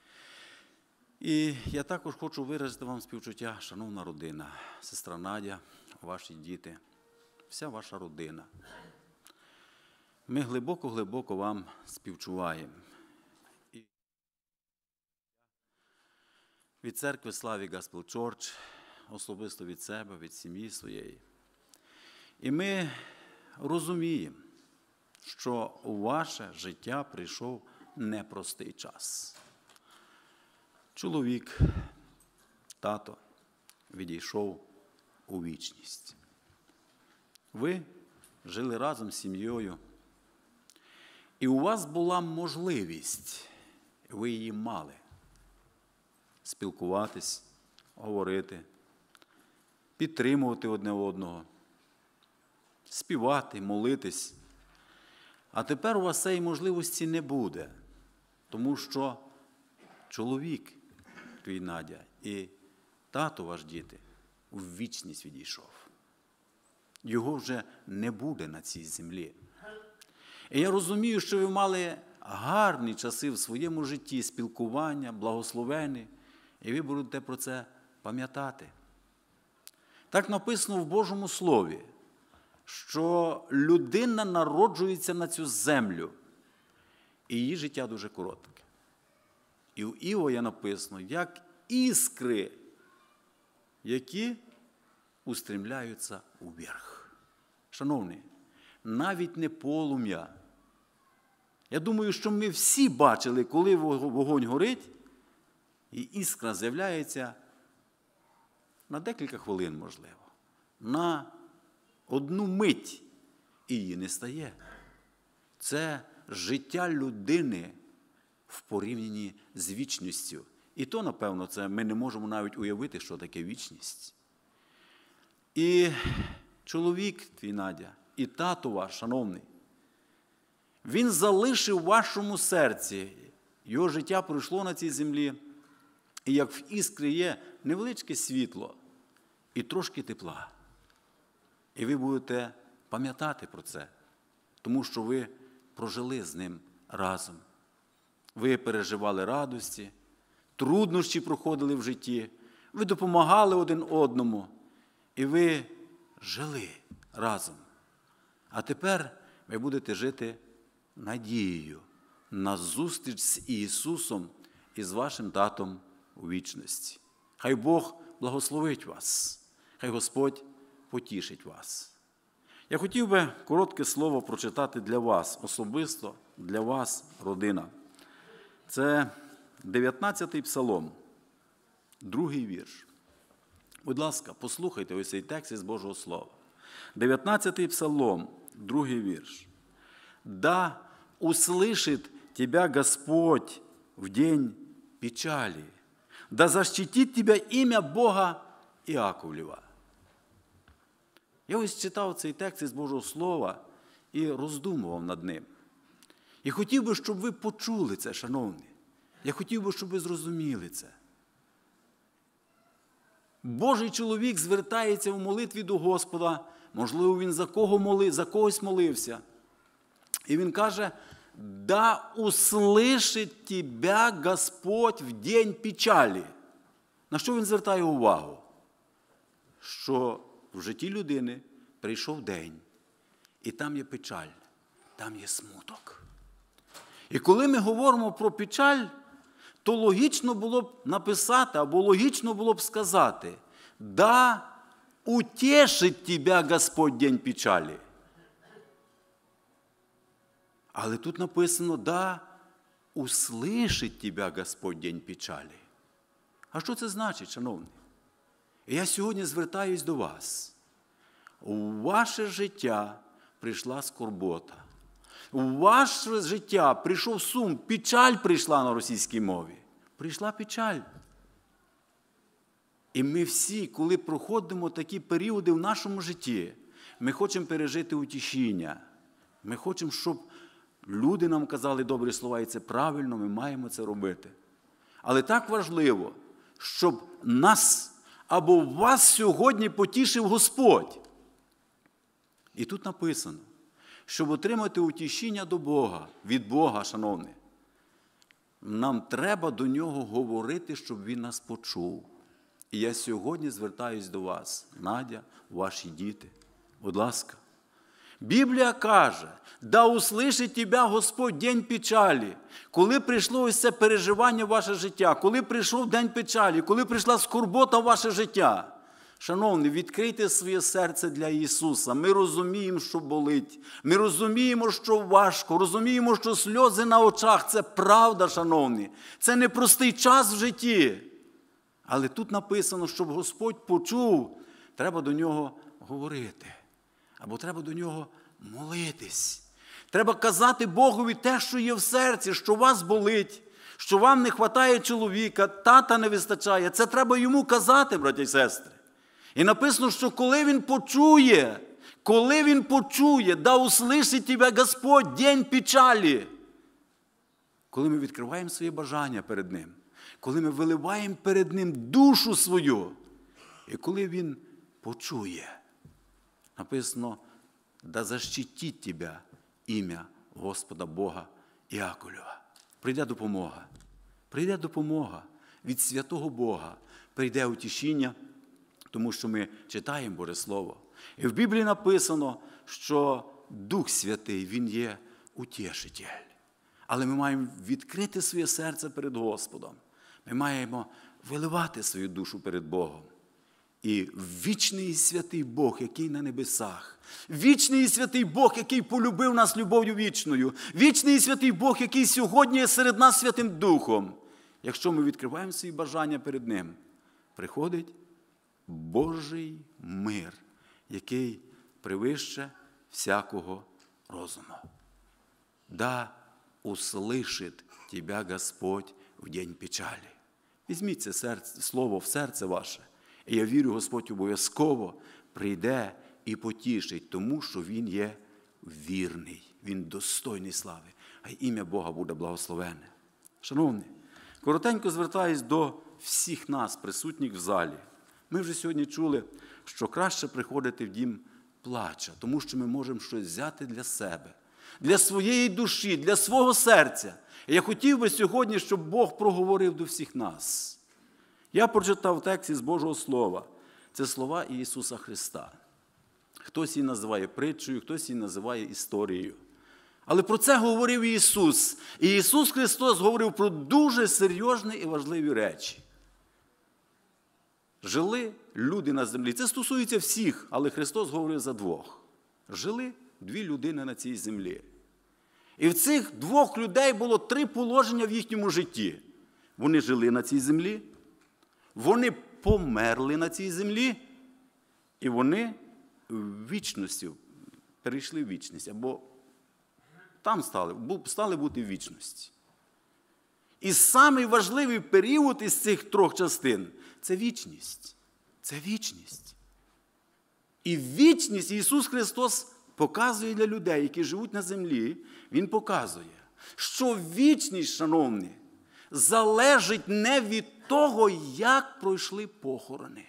І я також хочу виразити вам співчуття, шановна родина, сестра Надя, ваші діти, вся ваша родина. Ми глибоко-глибоко вам співчуваємо. Від церкви Славі Gospel Church, особисто від себе, від сім'ї своєї. І ми розуміємо, що у ваше життя прийшов непростий час. Чоловік, тато, відійшов у вічність. Ви жили разом з сім'єю, і у вас була можливість, ви її мали, спілкуватись, говорити, підтримувати одне одного, співати, молитись. А тепер у вас цієї можливості не буде, тому що чоловік твій, Надя, і тато ваш, діти, у вічність відійшов. Його вже не буде на цій землі. І я розумію, що ви мали гарні часи в своєму житті, спілкування, благословені, і ви будете про це пам'ятати. Так написано в Божому Слові, що людина народжується на цю землю, і її життя дуже коротке. І в Іова написано, як іскри, які устремляються уверх. Шановні, навіть не полум'я. Я думаю, що ми всі бачили, коли вогонь горить, і іскра з'являється на декілька хвилин, можливо, на одну мить, і її не стає. Це життя людини в порівнянні з вічністю. І то, напевно, це ми не можемо навіть уявити, що таке вічність. І чоловік твій, Надя, і тато ваш, шановний, він залишив в вашому серці, його життя пройшло на цій землі, і як в іскрі є невеличке світло і трошки тепла. І ви будете пам'ятати про це, тому що ви прожили з ним разом. Ви переживали радості, труднощі проходили в житті, ви допомагали один одному, і ви жили разом. А тепер ви будете жити надією на зустріч з Ісусом і з вашим татом у вічності. Хай Бог благословить вас, хай Господь потішить вас. Я хотів би коротке слово прочитати для вас, особисто для вас, родина. Це 19-й псалом, 2-й вірш. Будь ласка, послухайте ось цей текст із Божого Слова. 19-й псалом, 2-й вірш. «Да услышит тебя Господь в день печали, да защитит тебя ім'я Бога Іаковлєва». Я ось читав цей текст із Божого Слова і роздумував над ним. І хотів би, щоб ви почули це, шановні. Я хотів би, щоб ви зрозуміли це. Божий чоловік звертається в молитві до Господа, можливо, він за когось молився. І він каже: «Да услышит тебя Господь в день печалі». На що він звертає увагу? Що в житті людини прийшов день, і там є печаль, там є смуток. І коли ми говоримо про печаль, то логічно було б написати, або логічно було б сказати: «Да утешить тебя Господь в день печалі. Але тут написано, да, услышить тебя Господь в день печалі. А що це значить, шановні? І я сьогодні звертаюсь до вас. У ваше життя прийшла скорбота. У ваше життя прийшов сум, печаль прийшла на російській мові. Прийшла печаль. І ми всі, коли проходимо такі періоди в нашому житті, ми хочемо пережити утішіння. Ми хочемо, щоб люди нам казали добрі слова, і це правильно, ми маємо це робити. Але так важливо, щоб нас або вас сьогодні потішив Господь. І тут написано, щоб отримати утішіння до Бога, від Бога, шановні, нам треба до Нього говорити, щоб Він нас почув. І я сьогодні звертаюсь до вас, Надя, ваші діти. Будь ласка. Біблія каже, да услышить тебя Господь день печалі. Коли прийшло ось це переживання в ваше життя, коли прийшов день печалі, коли прийшла скорбота в ваше життя. Шановні, відкрийте своє серце для Ісуса. Ми розуміємо, що болить. Ми розуміємо, що важко. Розуміємо, що сльози на очах – це правда, шановні. Це непростий час в житті. Але тут написано, щоб Господь почув, треба до Нього говорити. Або треба до Нього молитись. Треба казати Богові те, що є в серці, що вас болить, що вам не вистачає чоловіка, тата не вистачає. Це треба йому казати, браті і сестри. І написано, що коли він почує, да услышить тебе Господь день печалі. Коли ми відкриваємо своє бажання перед Ним, коли ми виливаємо перед Ним душу свою, і коли Він почує, написано, да защитить тебе ім'я Господа Бога Іакова. Прийде допомога від святого Бога, прийде утішіння, тому що ми читаємо Боже Слово. І в Біблії написано, що Дух Святий, Він є утішитель. Але ми маємо відкрити своє серце перед Господом. Ми маємо виливати свою душу перед Богом. І вічний і святий Бог, який на небесах, вічний і святий Бог, який полюбив нас любов'ю вічною, вічний і святий Бог, який сьогодні є серед нас Святим Духом. Якщо ми відкриваємо свої бажання перед Ним, приходить Божий мир, який превище всякого розуму. Да услышит тебя Господь в день печалі. Візьміть це слово в серце ваше. І я вірю, Господь обов'язково прийде і потішить, тому що Він є вірний, Він достойний слави, а ім'я Бога буде благословене. Шановні, коротенько звертаюсь до всіх нас, присутніх в залі. Ми вже сьогодні чули, що краще приходити в дім плача, тому що ми можемо щось взяти для себе, для своєї душі, для свого серця. І я хотів би сьогодні, щоб Бог проговорив до всіх нас. Я прочитав текст із Божого Слова. Це слова Ісуса Христа. Хтось її називає притчею, хтось її називає історією. Але про це говорив Ісус. І Ісус Христос говорив про дуже серйозні і важливі речі. Жили люди на землі. Це стосується всіх, але Христос говорив за двох. Жили дві людини на цій землі. І в цих двох людей було три положення в їхньому житті. Вони жили на цій землі, вони померли на цій землі, і вони в вічності перейшли в вічність, або там стали бути в вічності. І самий важливий період із цих трьох частин – це вічність. Це вічність. І вічність Ісус Христос показує для людей, які живуть на землі, Він показує, що вічність, шановні, залежить не від того, як пройшли похорони.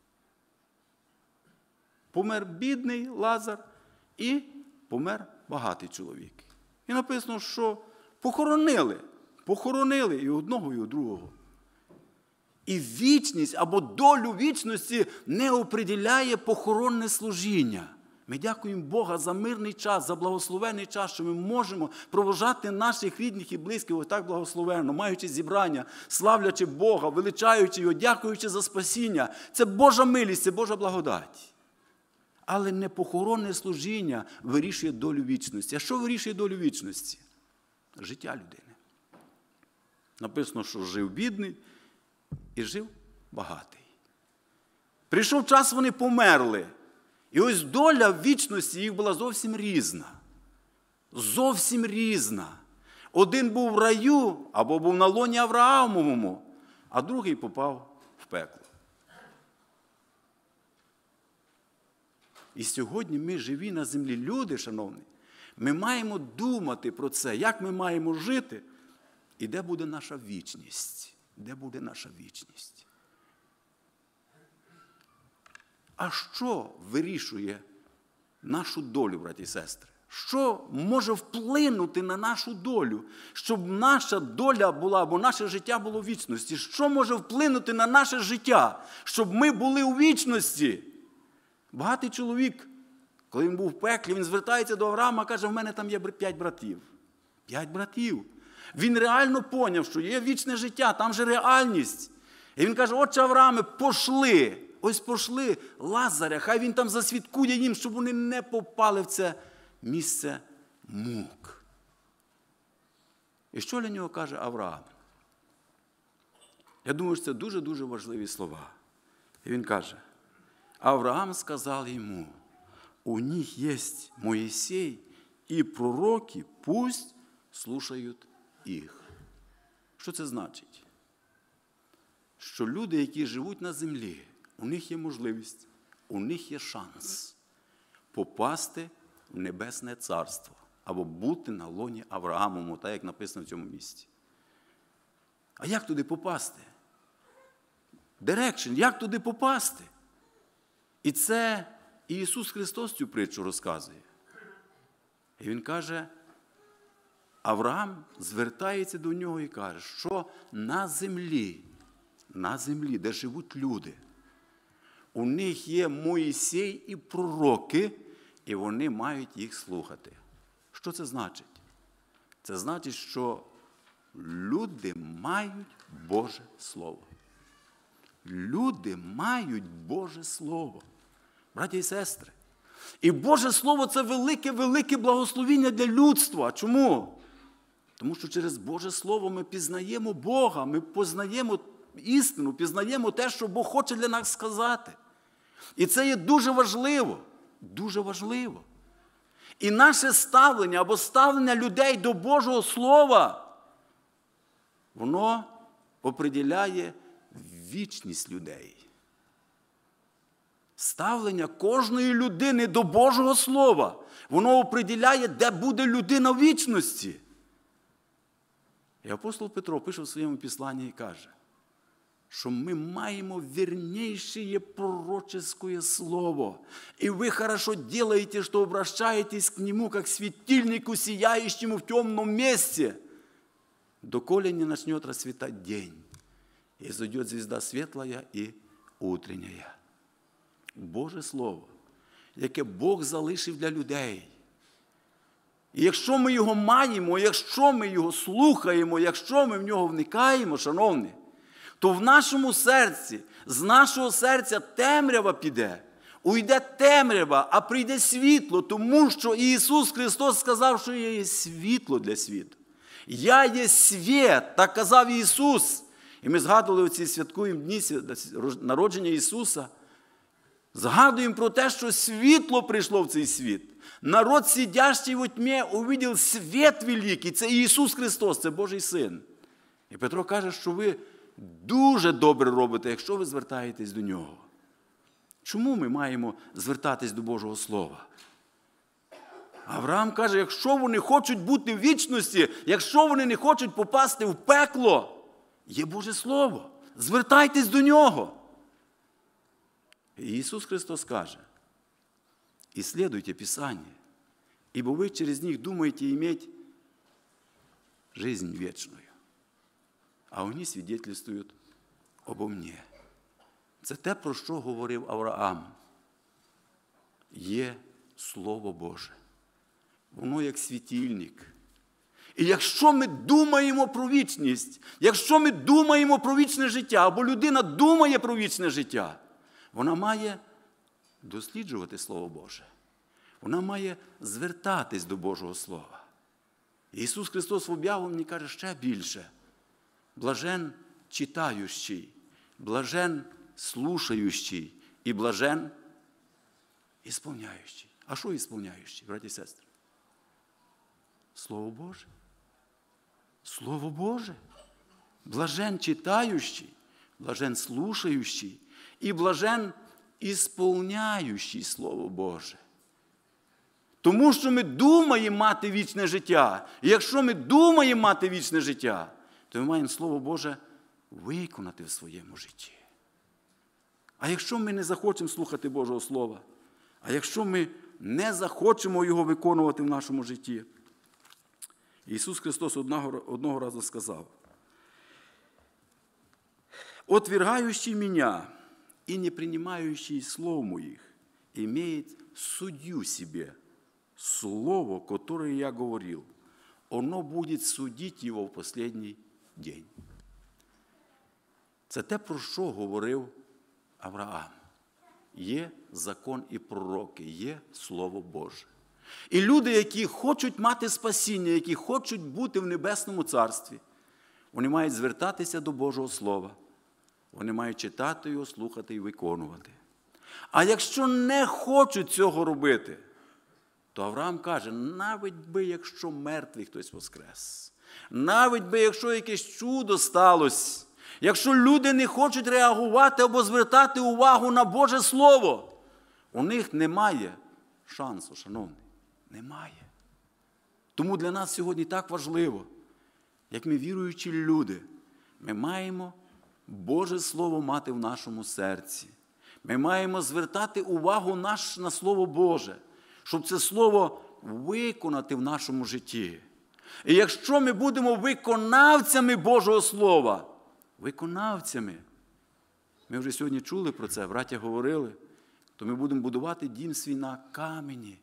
Помер бідний Лазар і помер багатий чоловік. І написано, що похоронили і одного, і другого. І вічність або долю вічності не определяє похоронне служіння. Ми дякуємо Бога за мирний час, за благословений час, що ми можемо проводжати наших рідних і близьких ось так благословенно, маючи зібрання, славлячи Бога, величаючи Його, дякуючи за спасіння. Це Божа милість, це Божа благодать. Але не похоронне служіння вирішує долю вічності. А що вирішує долю вічності? Життя людини. Написано, що жив бідний і жив багатий. Прийшов час, вони померли. І ось доля вічності їх була зовсім різна. Зовсім різна. Один був в раю, або був на лоні Авраамовому, а другий попав в пекло. І сьогодні ми живі на землі люди, шановні, ми маємо думати про це, як ми маємо жити, і де буде наша вічність. Де буде наша вічність? А що вирішує нашу долю, браті і сестри? Що може вплинути на нашу долю, щоб наша доля була, або наше життя було в вічності? Що може вплинути на наше життя, щоб ми були у вічності? Багатий чоловік, коли він був в пеклі, він звертається до Авраама, каже, в мене там є 5 братів. 5 братів. Він реально поняв, що є вічне життя, там же реальність. І він каже, отче Аврааме, пошли. Ось пошли Лазаря, хай він там засвідкує їм, щоб вони не попали в це місце мук. І що для нього каже Авраам? Я думаю, що це дуже-дуже важливі слова. І він каже, Авраам сказав йому, у них есть Моисей и пророки, пусть слушают їх. Що це значить? Що люди, які живуть на землі, у них є можливість, у них є шанс попасти в Небесне Царство або бути на лоні Авраамовому, так як написано в цьому місці. А як туди попасти? Direction, як туди попасти? І це Ісус Христос цю притчу розказує. І Він каже, Авраам звертається до нього і каже, що на землі, де живуть люди, у них є Моїсей і пророки, і вони мають їх слухати. Що це значить? Це значить, що люди мають Боже Слово. Люди мають Боже Слово. Браті і сестри. І Боже Слово – це велике-велике благословіння для людства. Чому? Тому що через Боже Слово ми пізнаємо Бога, ми познаємо істину, пізнаємо те, що Бог хоче для нас сказати. І це є дуже важливо. Дуже важливо. І наше ставлення або ставлення людей до Божого Слова, воно определяє вічність людей. Ставлення кожної людини до Божого Слова, воно определяє, де буде людина в вічності. І апостол Петро пише в своєму післанні і каже, що ми маємо вернейшее пророческое слово. И вы хорошо делаете, что обращаетесь к нему, как светильнику, сияющему в темном месте, доколе не начнет расцветать день, и зайдет звезда светлая и утренняя. Боже Слово, яке Бог залишив для людей. І якщо ми його маємо, якщо ми його слухаємо, якщо ми в нього вникаємо, шановні, то в нашому серці, з нашого серця темрява піде. Уйде темрява, а прийде світло, тому що Ісус Христос сказав, що я є світло для світу. Я є світ, так казав Ісус. І ми згадували оці святкуємо дні народження Ісуса. Згадуємо про те, що світло прийшло в цей світ. Народ, сидящий во тьмі, увидів світ великий. Це Ісус Христос, це Божий Син. І Петро каже, що ви дуже добре робите, якщо ви звертаєтесь до Нього. Чому ми маємо звертатись до Божого Слова? Авраам каже, якщо вони хочуть бути в вічності, якщо вони не хочуть попасти в пекло, є Боже Слово. Звертайтесь до Нього. І Ісус Христос каже, «Исследуйте Писание, ибо вы через них думаете иметь жизнь вечную, а вони свідчать обо мне». Це те, про що говорив Авраам. Є Слово Боже. Воно як світильник. І якщо ми думаємо про вічність, якщо ми думаємо про вічне життя, або людина думає про вічне життя, вона має досліджувати Слово Боже. Вона має звертатись до Божого Слова. Ісус Христос в об'явленні каже ще більше. Блажен читаючий, блажен слушаючий і блажен ісполняючий. А що ісполняючий, браті і сестри? Слово Боже. Слово Боже. Блажен читаючий, блажен слушаючий і блажен ісполняючий Слово Боже. Тому що ми думаємо мати вічне життя. І якщо ми думаємо мати вічне життя, то ми маємо Слово Боже виконати в своєму житті. А якщо ми не захочемо слухати Божого Слова, а якщо ми не захочемо його виконувати в нашому житті, Ісус Христос одного разу сказав: «Отвергающий меня и не принимающий слов моих имеет судью себе слово, которое я говорил, оно будет судить его в последний день». Це те, про що говорив Авраам. Є закон і пророки, є Слово Боже. І люди, які хочуть мати спасіння, які хочуть бути в Небесному Царстві, вони мають звертатися до Божого Слова. Вони мають читати його, слухати і виконувати. А якщо не хочуть цього робити, то Авраам каже, навіть би, якщо мертвий хтось воскрес, навіть би, якщо якесь чудо сталося, якщо люди не хочуть реагувати або звертати увагу на Боже Слово, у них немає шансу, шановні. Немає. Тому для нас сьогодні так важливо, як ми віруючі люди, ми маємо Боже Слово мати в нашому серці. Ми маємо звертати увагу на Слово Боже, щоб це Слово виконати в нашому житті. І якщо ми будемо виконавцями Божого Слова, виконавцями, ми вже сьогодні чули про це, браття говорили, то ми будемо будувати дім свій на камені.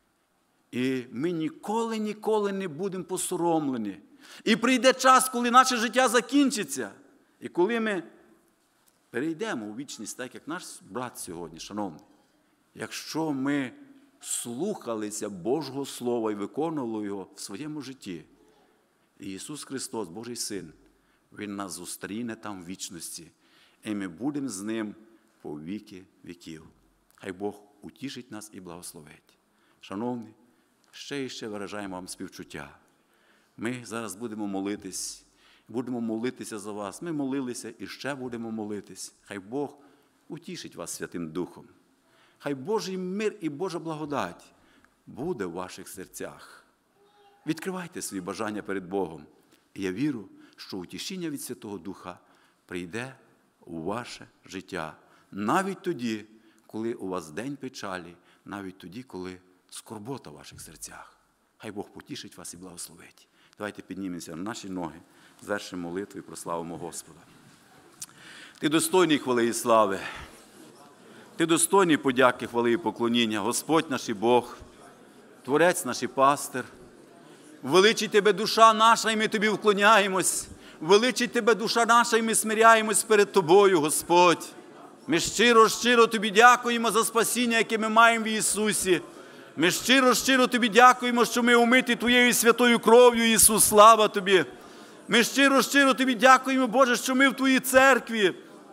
І ми ніколи не будемо посоромлені. І прийде час, коли наше життя закінчиться. І коли ми перейдемо у вічність, так як наш брат сьогодні, шановний, якщо ми слухалися Божого Слова і виконували його в своєму житті, і Ісус Христос, Божий Син, Він нас зустріне там в вічності, і ми будемо з Ним по віки віків. Хай Бог утішить нас і благословить. Шановні, ще і ще виражаємо вам співчуття. Ми зараз будемо молитися за вас. Ми молилися і ще будемо молитись. Хай Бог утішить вас Святим Духом. Хай Божий мир і Божа благодать буде в ваших серцях. Відкривайте свої бажання перед Богом. І я вірю, що утішіння від Святого Духа прийде у ваше життя. Навіть тоді, коли у вас день печалі, навіть тоді, коли скорбота в ваших серцях. Хай Бог потішить вас і благословить. Давайте піднімемося на наші ноги, звершимо молитву і прославимо Господа. Ти достойний хвали і слави. Ти достойний подяки, хвали і поклоніння. Господь наш і Бог, Творець наш і пастир. Величить Тебе душа наша, і ми Тобі вклоняємось. Величить Тебе душа наша, і ми смиряємось перед Тобою, Господь. Ми щиро Тобі дякуємо за спасіння, яке ми маємо в Ісусі. Ми щиро Тобі дякуємо, що ми омиті Твоєю святою кров'ю, Ісус, слава Тобі. Ми щиро Тобі дякуємо, Боже, що ми в Твоїй церкві,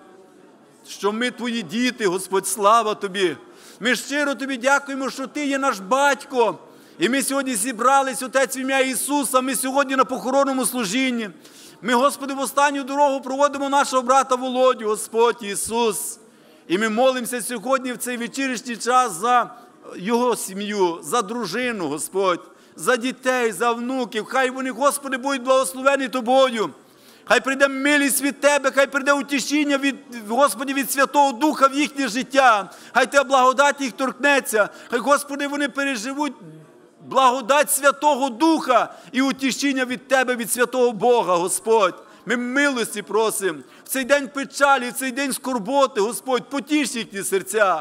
що ми Твої діти, Господь, слава Тобі. Ми щиро Тобі дякуємо, що Ти є наш батько. І ми сьогодні зібрались, Отець, в ім'я Ісуса, ми сьогодні на похоронному служінні. Ми, Господи, в останню дорогу проводимо нашого брата Володю, Господь Ісус. І ми молимося сьогодні в цей вечірній час за його сім'ю, за дружину, Господь, за дітей, за внуків. Хай вони, Господи, будуть благословені Тобою. Хай прийде милість від Тебе, хай прийде утішіння від, Господи, від Святого Духа в їхнє життя. Хай Тебе благодать їх торкнеться. Хай, Господи, вони переживуть благодать Святого Духа і утішіння від Тебе, від Святого Бога, Господь. Ми милості просимо. В цей день печалі, в цей день скорботи, Господь, потіш їхні серця.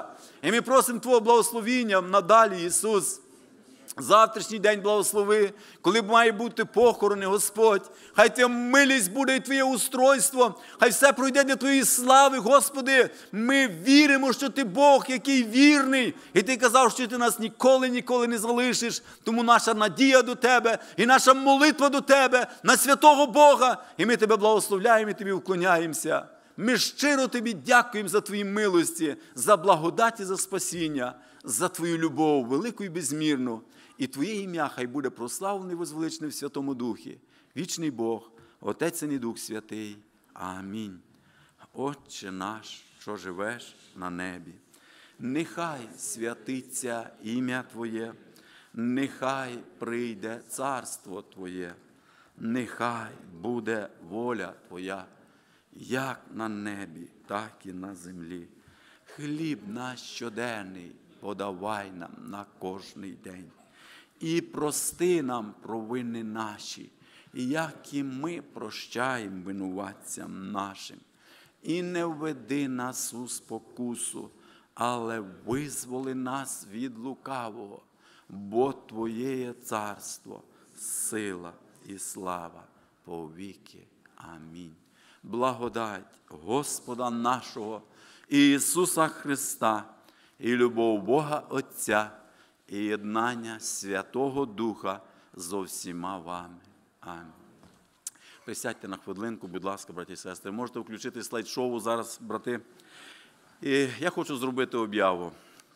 І ми просимо Твого благословіння надалі, Ісус. Завтрашній день благослови, коли має бути похорони, Господь. Хай Твоя милість буде і Твоє устройство. Хай все пройде для Твоєї слави, Господи. Ми віримо, що Ти Бог, який вірний. І Ти казав, що Ти нас ніколи не залишиш. Тому наша надія до Тебе і наша молитва до Тебе, на святого Бога. І ми Тебе благословляємо і Тобі вклоняємося. Ми щиро Тобі дякуємо за Твої милості, за благодать і за спасіння, за Твою любов, велику і безмірну. І Твоє ім'я хай буде прославлене і возвеличене в Святому Духі. Вічний Бог, Отець, Син і Дух Святий. Амінь. Отче наш, що живеш на небі, нехай святиться ім'я Твоє, нехай прийде царство Твоє, нехай буде воля Твоя, як на небі, так і на землі. Хліб наш щоденний подавай нам на кожний день. І прости нам провини наші, як і ми прощаємо винуватцям нашим. І не введи нас у спокусу, але визволи нас від лукавого, бо Твоє є царство, сила і слава повіки. Амінь. Благодать Господа нашого Ісуса Христа і любов Бога Отця і єднання Святого Духа зо всіма вами. Амінь. Присядьте на хвилинку, будь ласка, браті і сестри. Можете включити слайд-шоу зараз, брати. І я хочу зробити об'яву.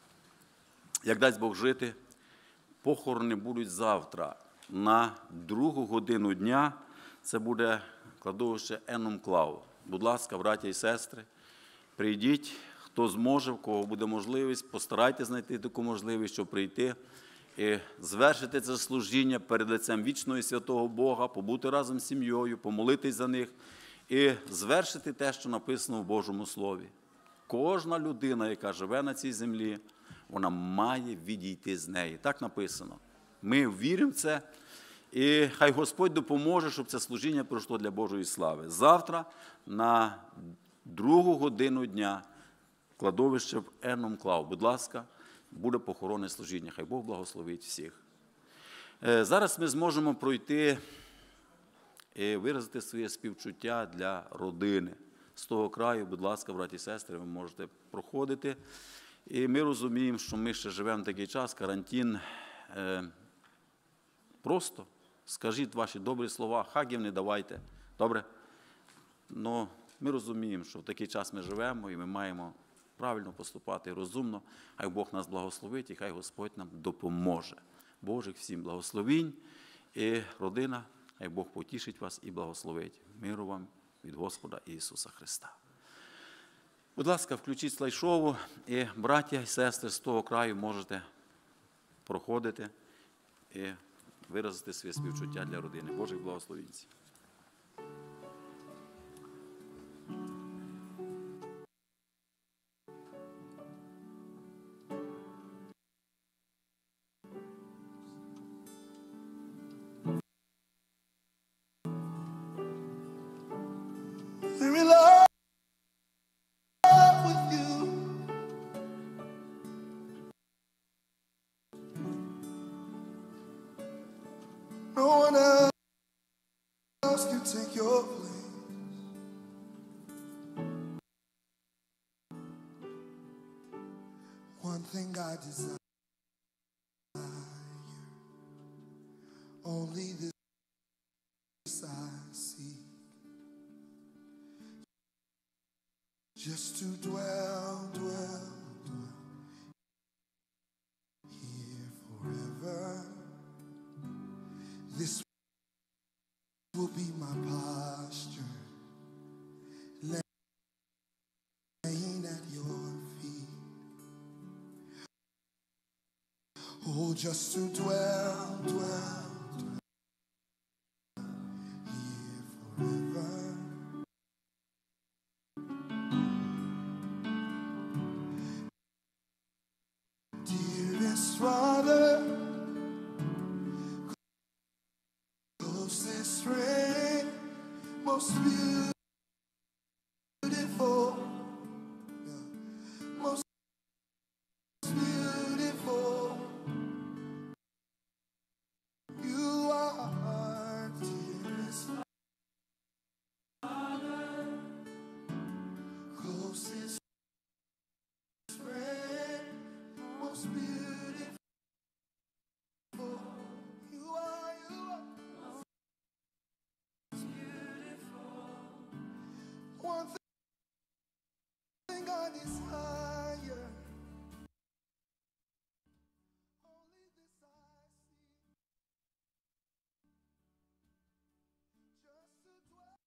Як дасть Бог жити, похорони будуть завтра на 2 годину дня. Це буде кладовище Енум-Клау. Будь ласка, браті і сестри, прийдіть, хто зможе, в кого буде можливість, постарайтесь знайти таку можливість, щоб прийти і звершити це служіння перед лицем вічного і святого Бога, побути разом з сім'єю, помолитись за них і звершити те, що написано в Божому Слові. Кожна людина, яка живе на цій землі, вона має відійти з неї. Так написано. Ми віримо в це. І хай Господь допоможе, щоб це служіння пройшло для Божої слави. Завтра на 2 годину дня кладовище в Енум-Клау. Будь ласка, буде похоронне служіння. Хай Бог благословить всіх. Зараз ми зможемо пройти і виразити своє співчуття для родини. З того краю, будь ласка, браті і сестри, ви можете проходити. І ми розуміємо, що ми ще живемо в такий час, карантин. Просто скажіть ваші добрі слова, хагів не давайте. Добре? Но ми розуміємо, що в такий час ми живемо і ми маємо правильно поступати, розумно. Хай Бог нас благословить і хай Господь нам допоможе. Божих всім благословінь і родина, хай Бог потішить вас і благословить. Миру вам від Господа Ісуса Христа. Будь ласка, включіть слайд-шоу і браття і сестри з того краю можете проходити і виразити своє співчуття для родини. Божих благословінь. No one else can take your place. One thing I desire, only this I seek, just to dwell here forever. This will be my posture, laying at your feet. Oh, just to dwell here forever. Dearest Father, closest friend, most beautiful. most beautiful. You are most beautiful. One thing I desire. Only this I see. Just to dwell.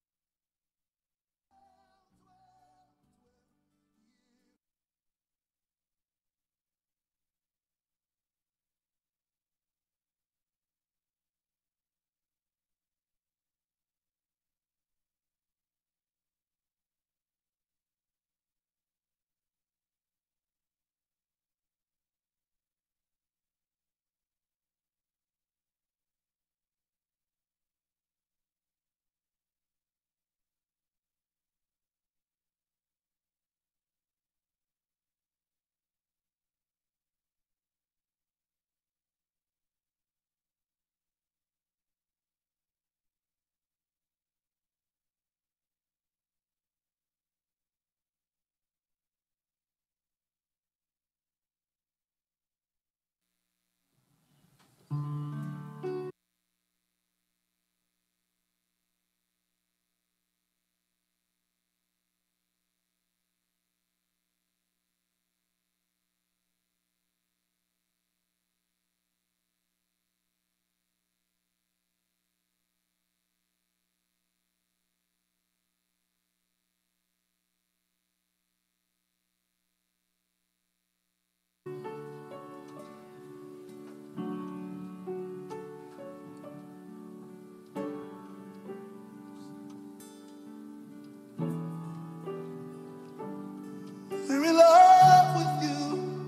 We're in love with you.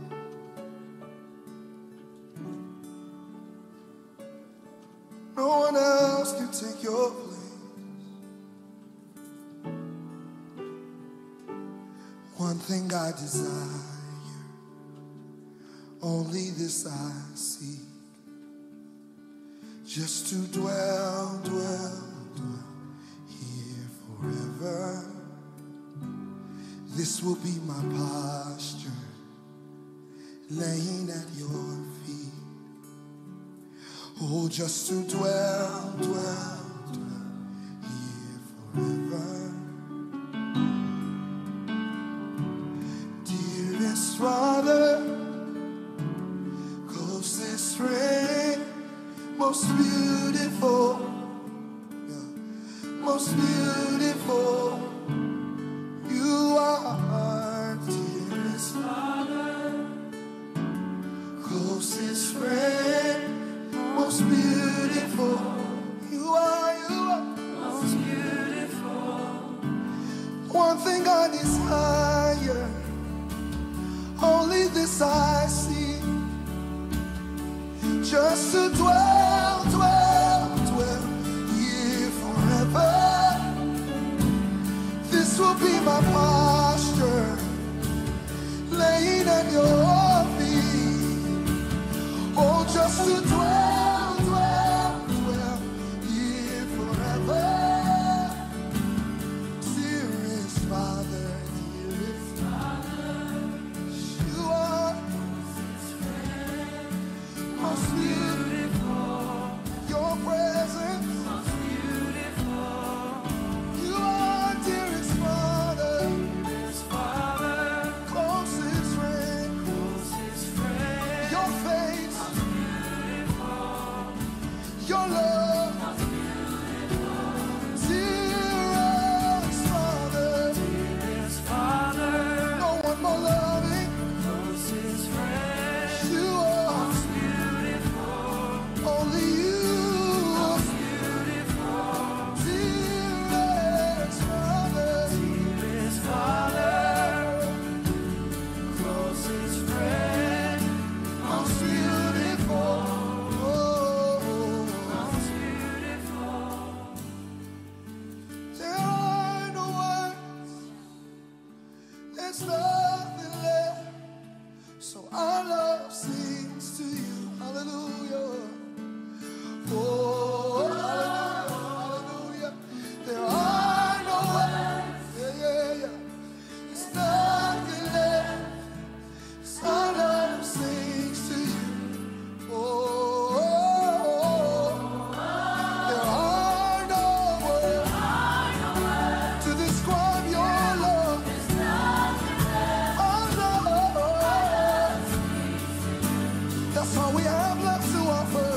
No one else can take your place. One thing I desire, only this I seek, just to dwell here forever. This will be my posture, laying at your feet. Oh, just to dwell here forever. Dearest Father, closest friend, most beautiful, most beautiful. You are, dearest Father, closest friend, most beautiful. You are most beautiful. One thing I desire, only this I see, just to dwell here forever. This will be my posture, laying at your feet. Oh, just to dwell here forever. Dearest Father, you are most beautiful. Your presence, most beautiful. You are dearest Father, closest friend. Your face, your love, dearest Father, no one more loving. You are only you, dearest Father, closest friend, most beautiful, most beautiful. There are no words, there's nothing left, so our love sings to you. Hallelujah. Oh, hallelujah, hallelujah. There are no words, there's nothing left, so our love sings. That's all we have left to offer.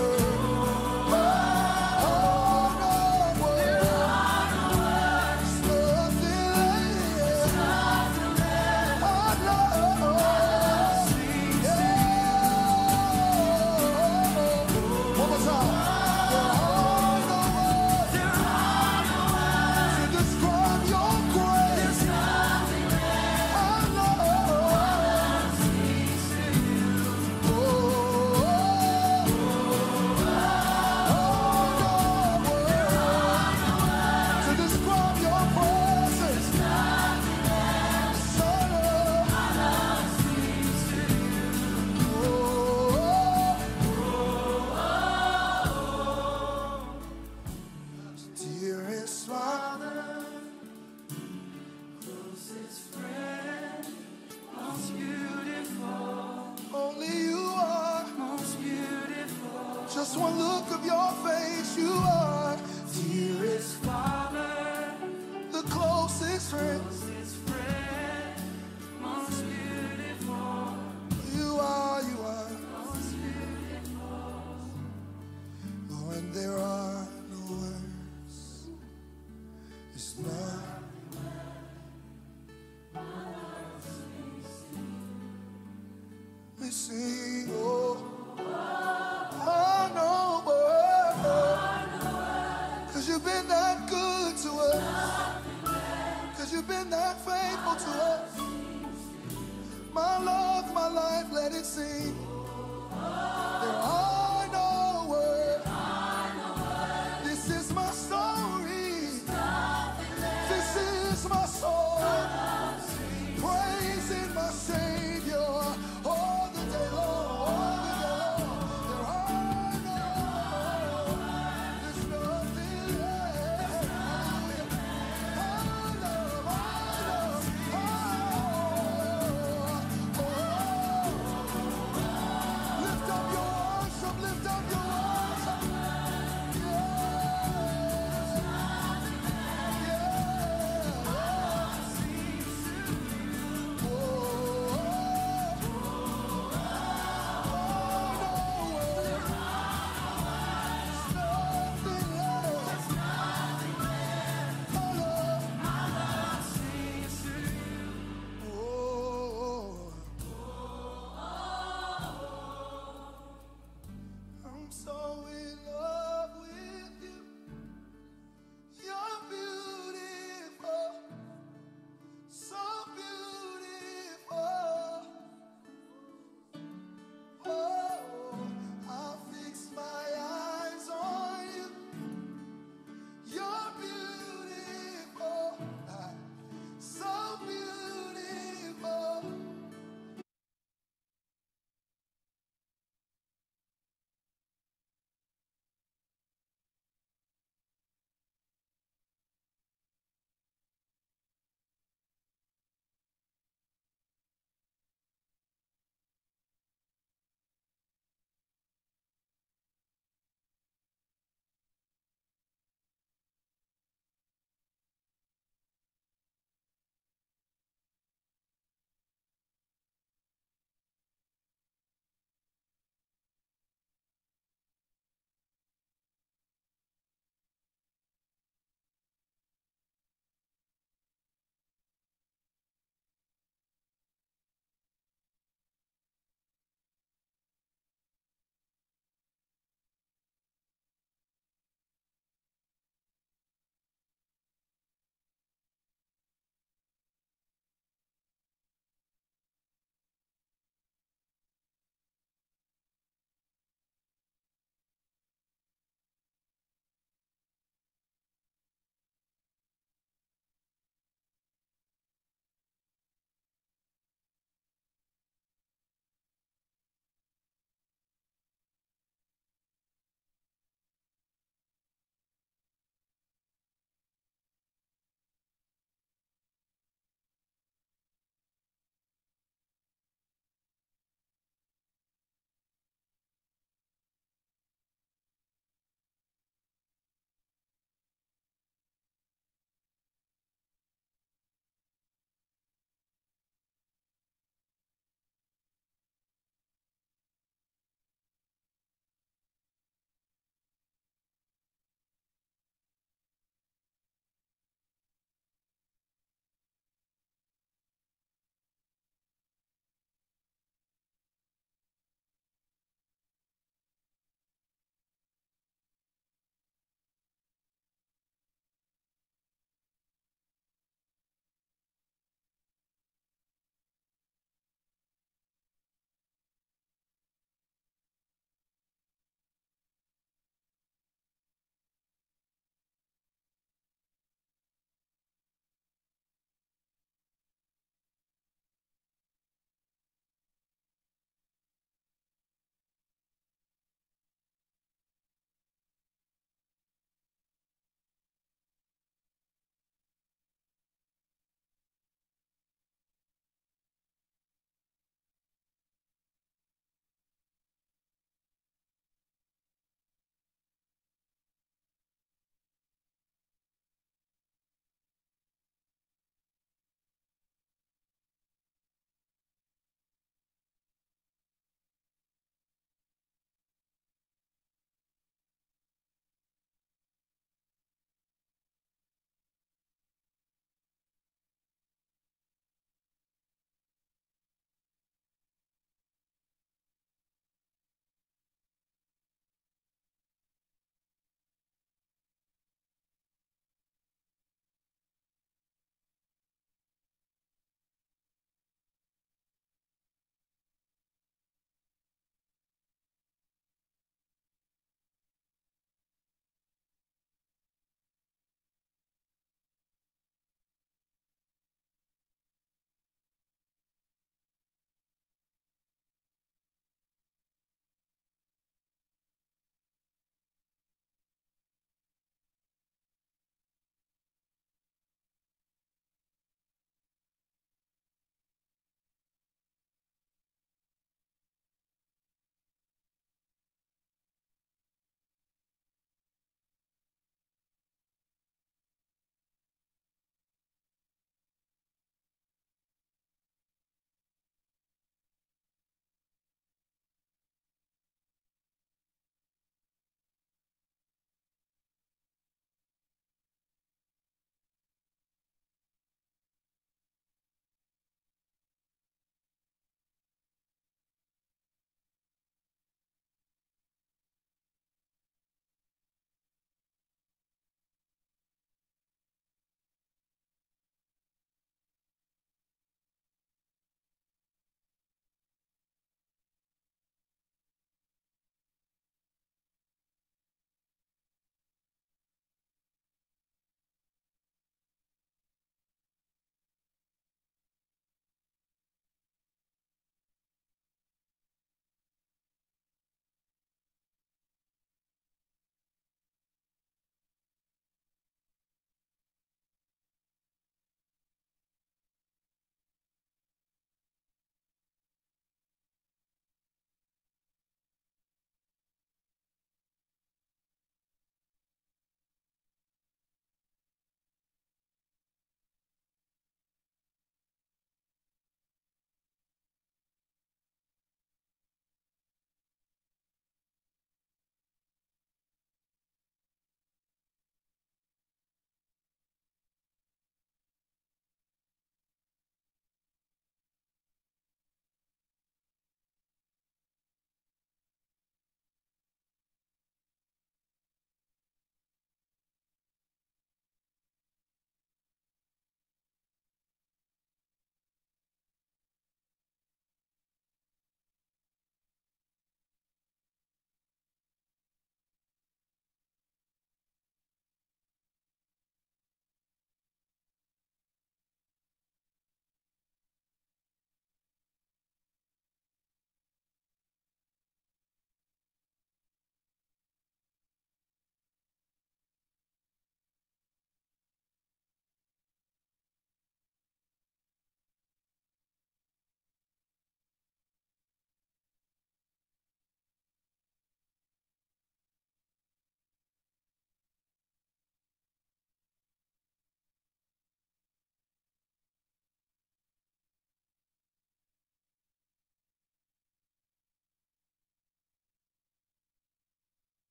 Just one look of your face, you are dearest Father, the closest friend, most beautiful. You are most beautiful. When there are no words, it's not. We sing, oh. You've been that good to us. Cause you've been that faithful to us. My love, my life, let it sing.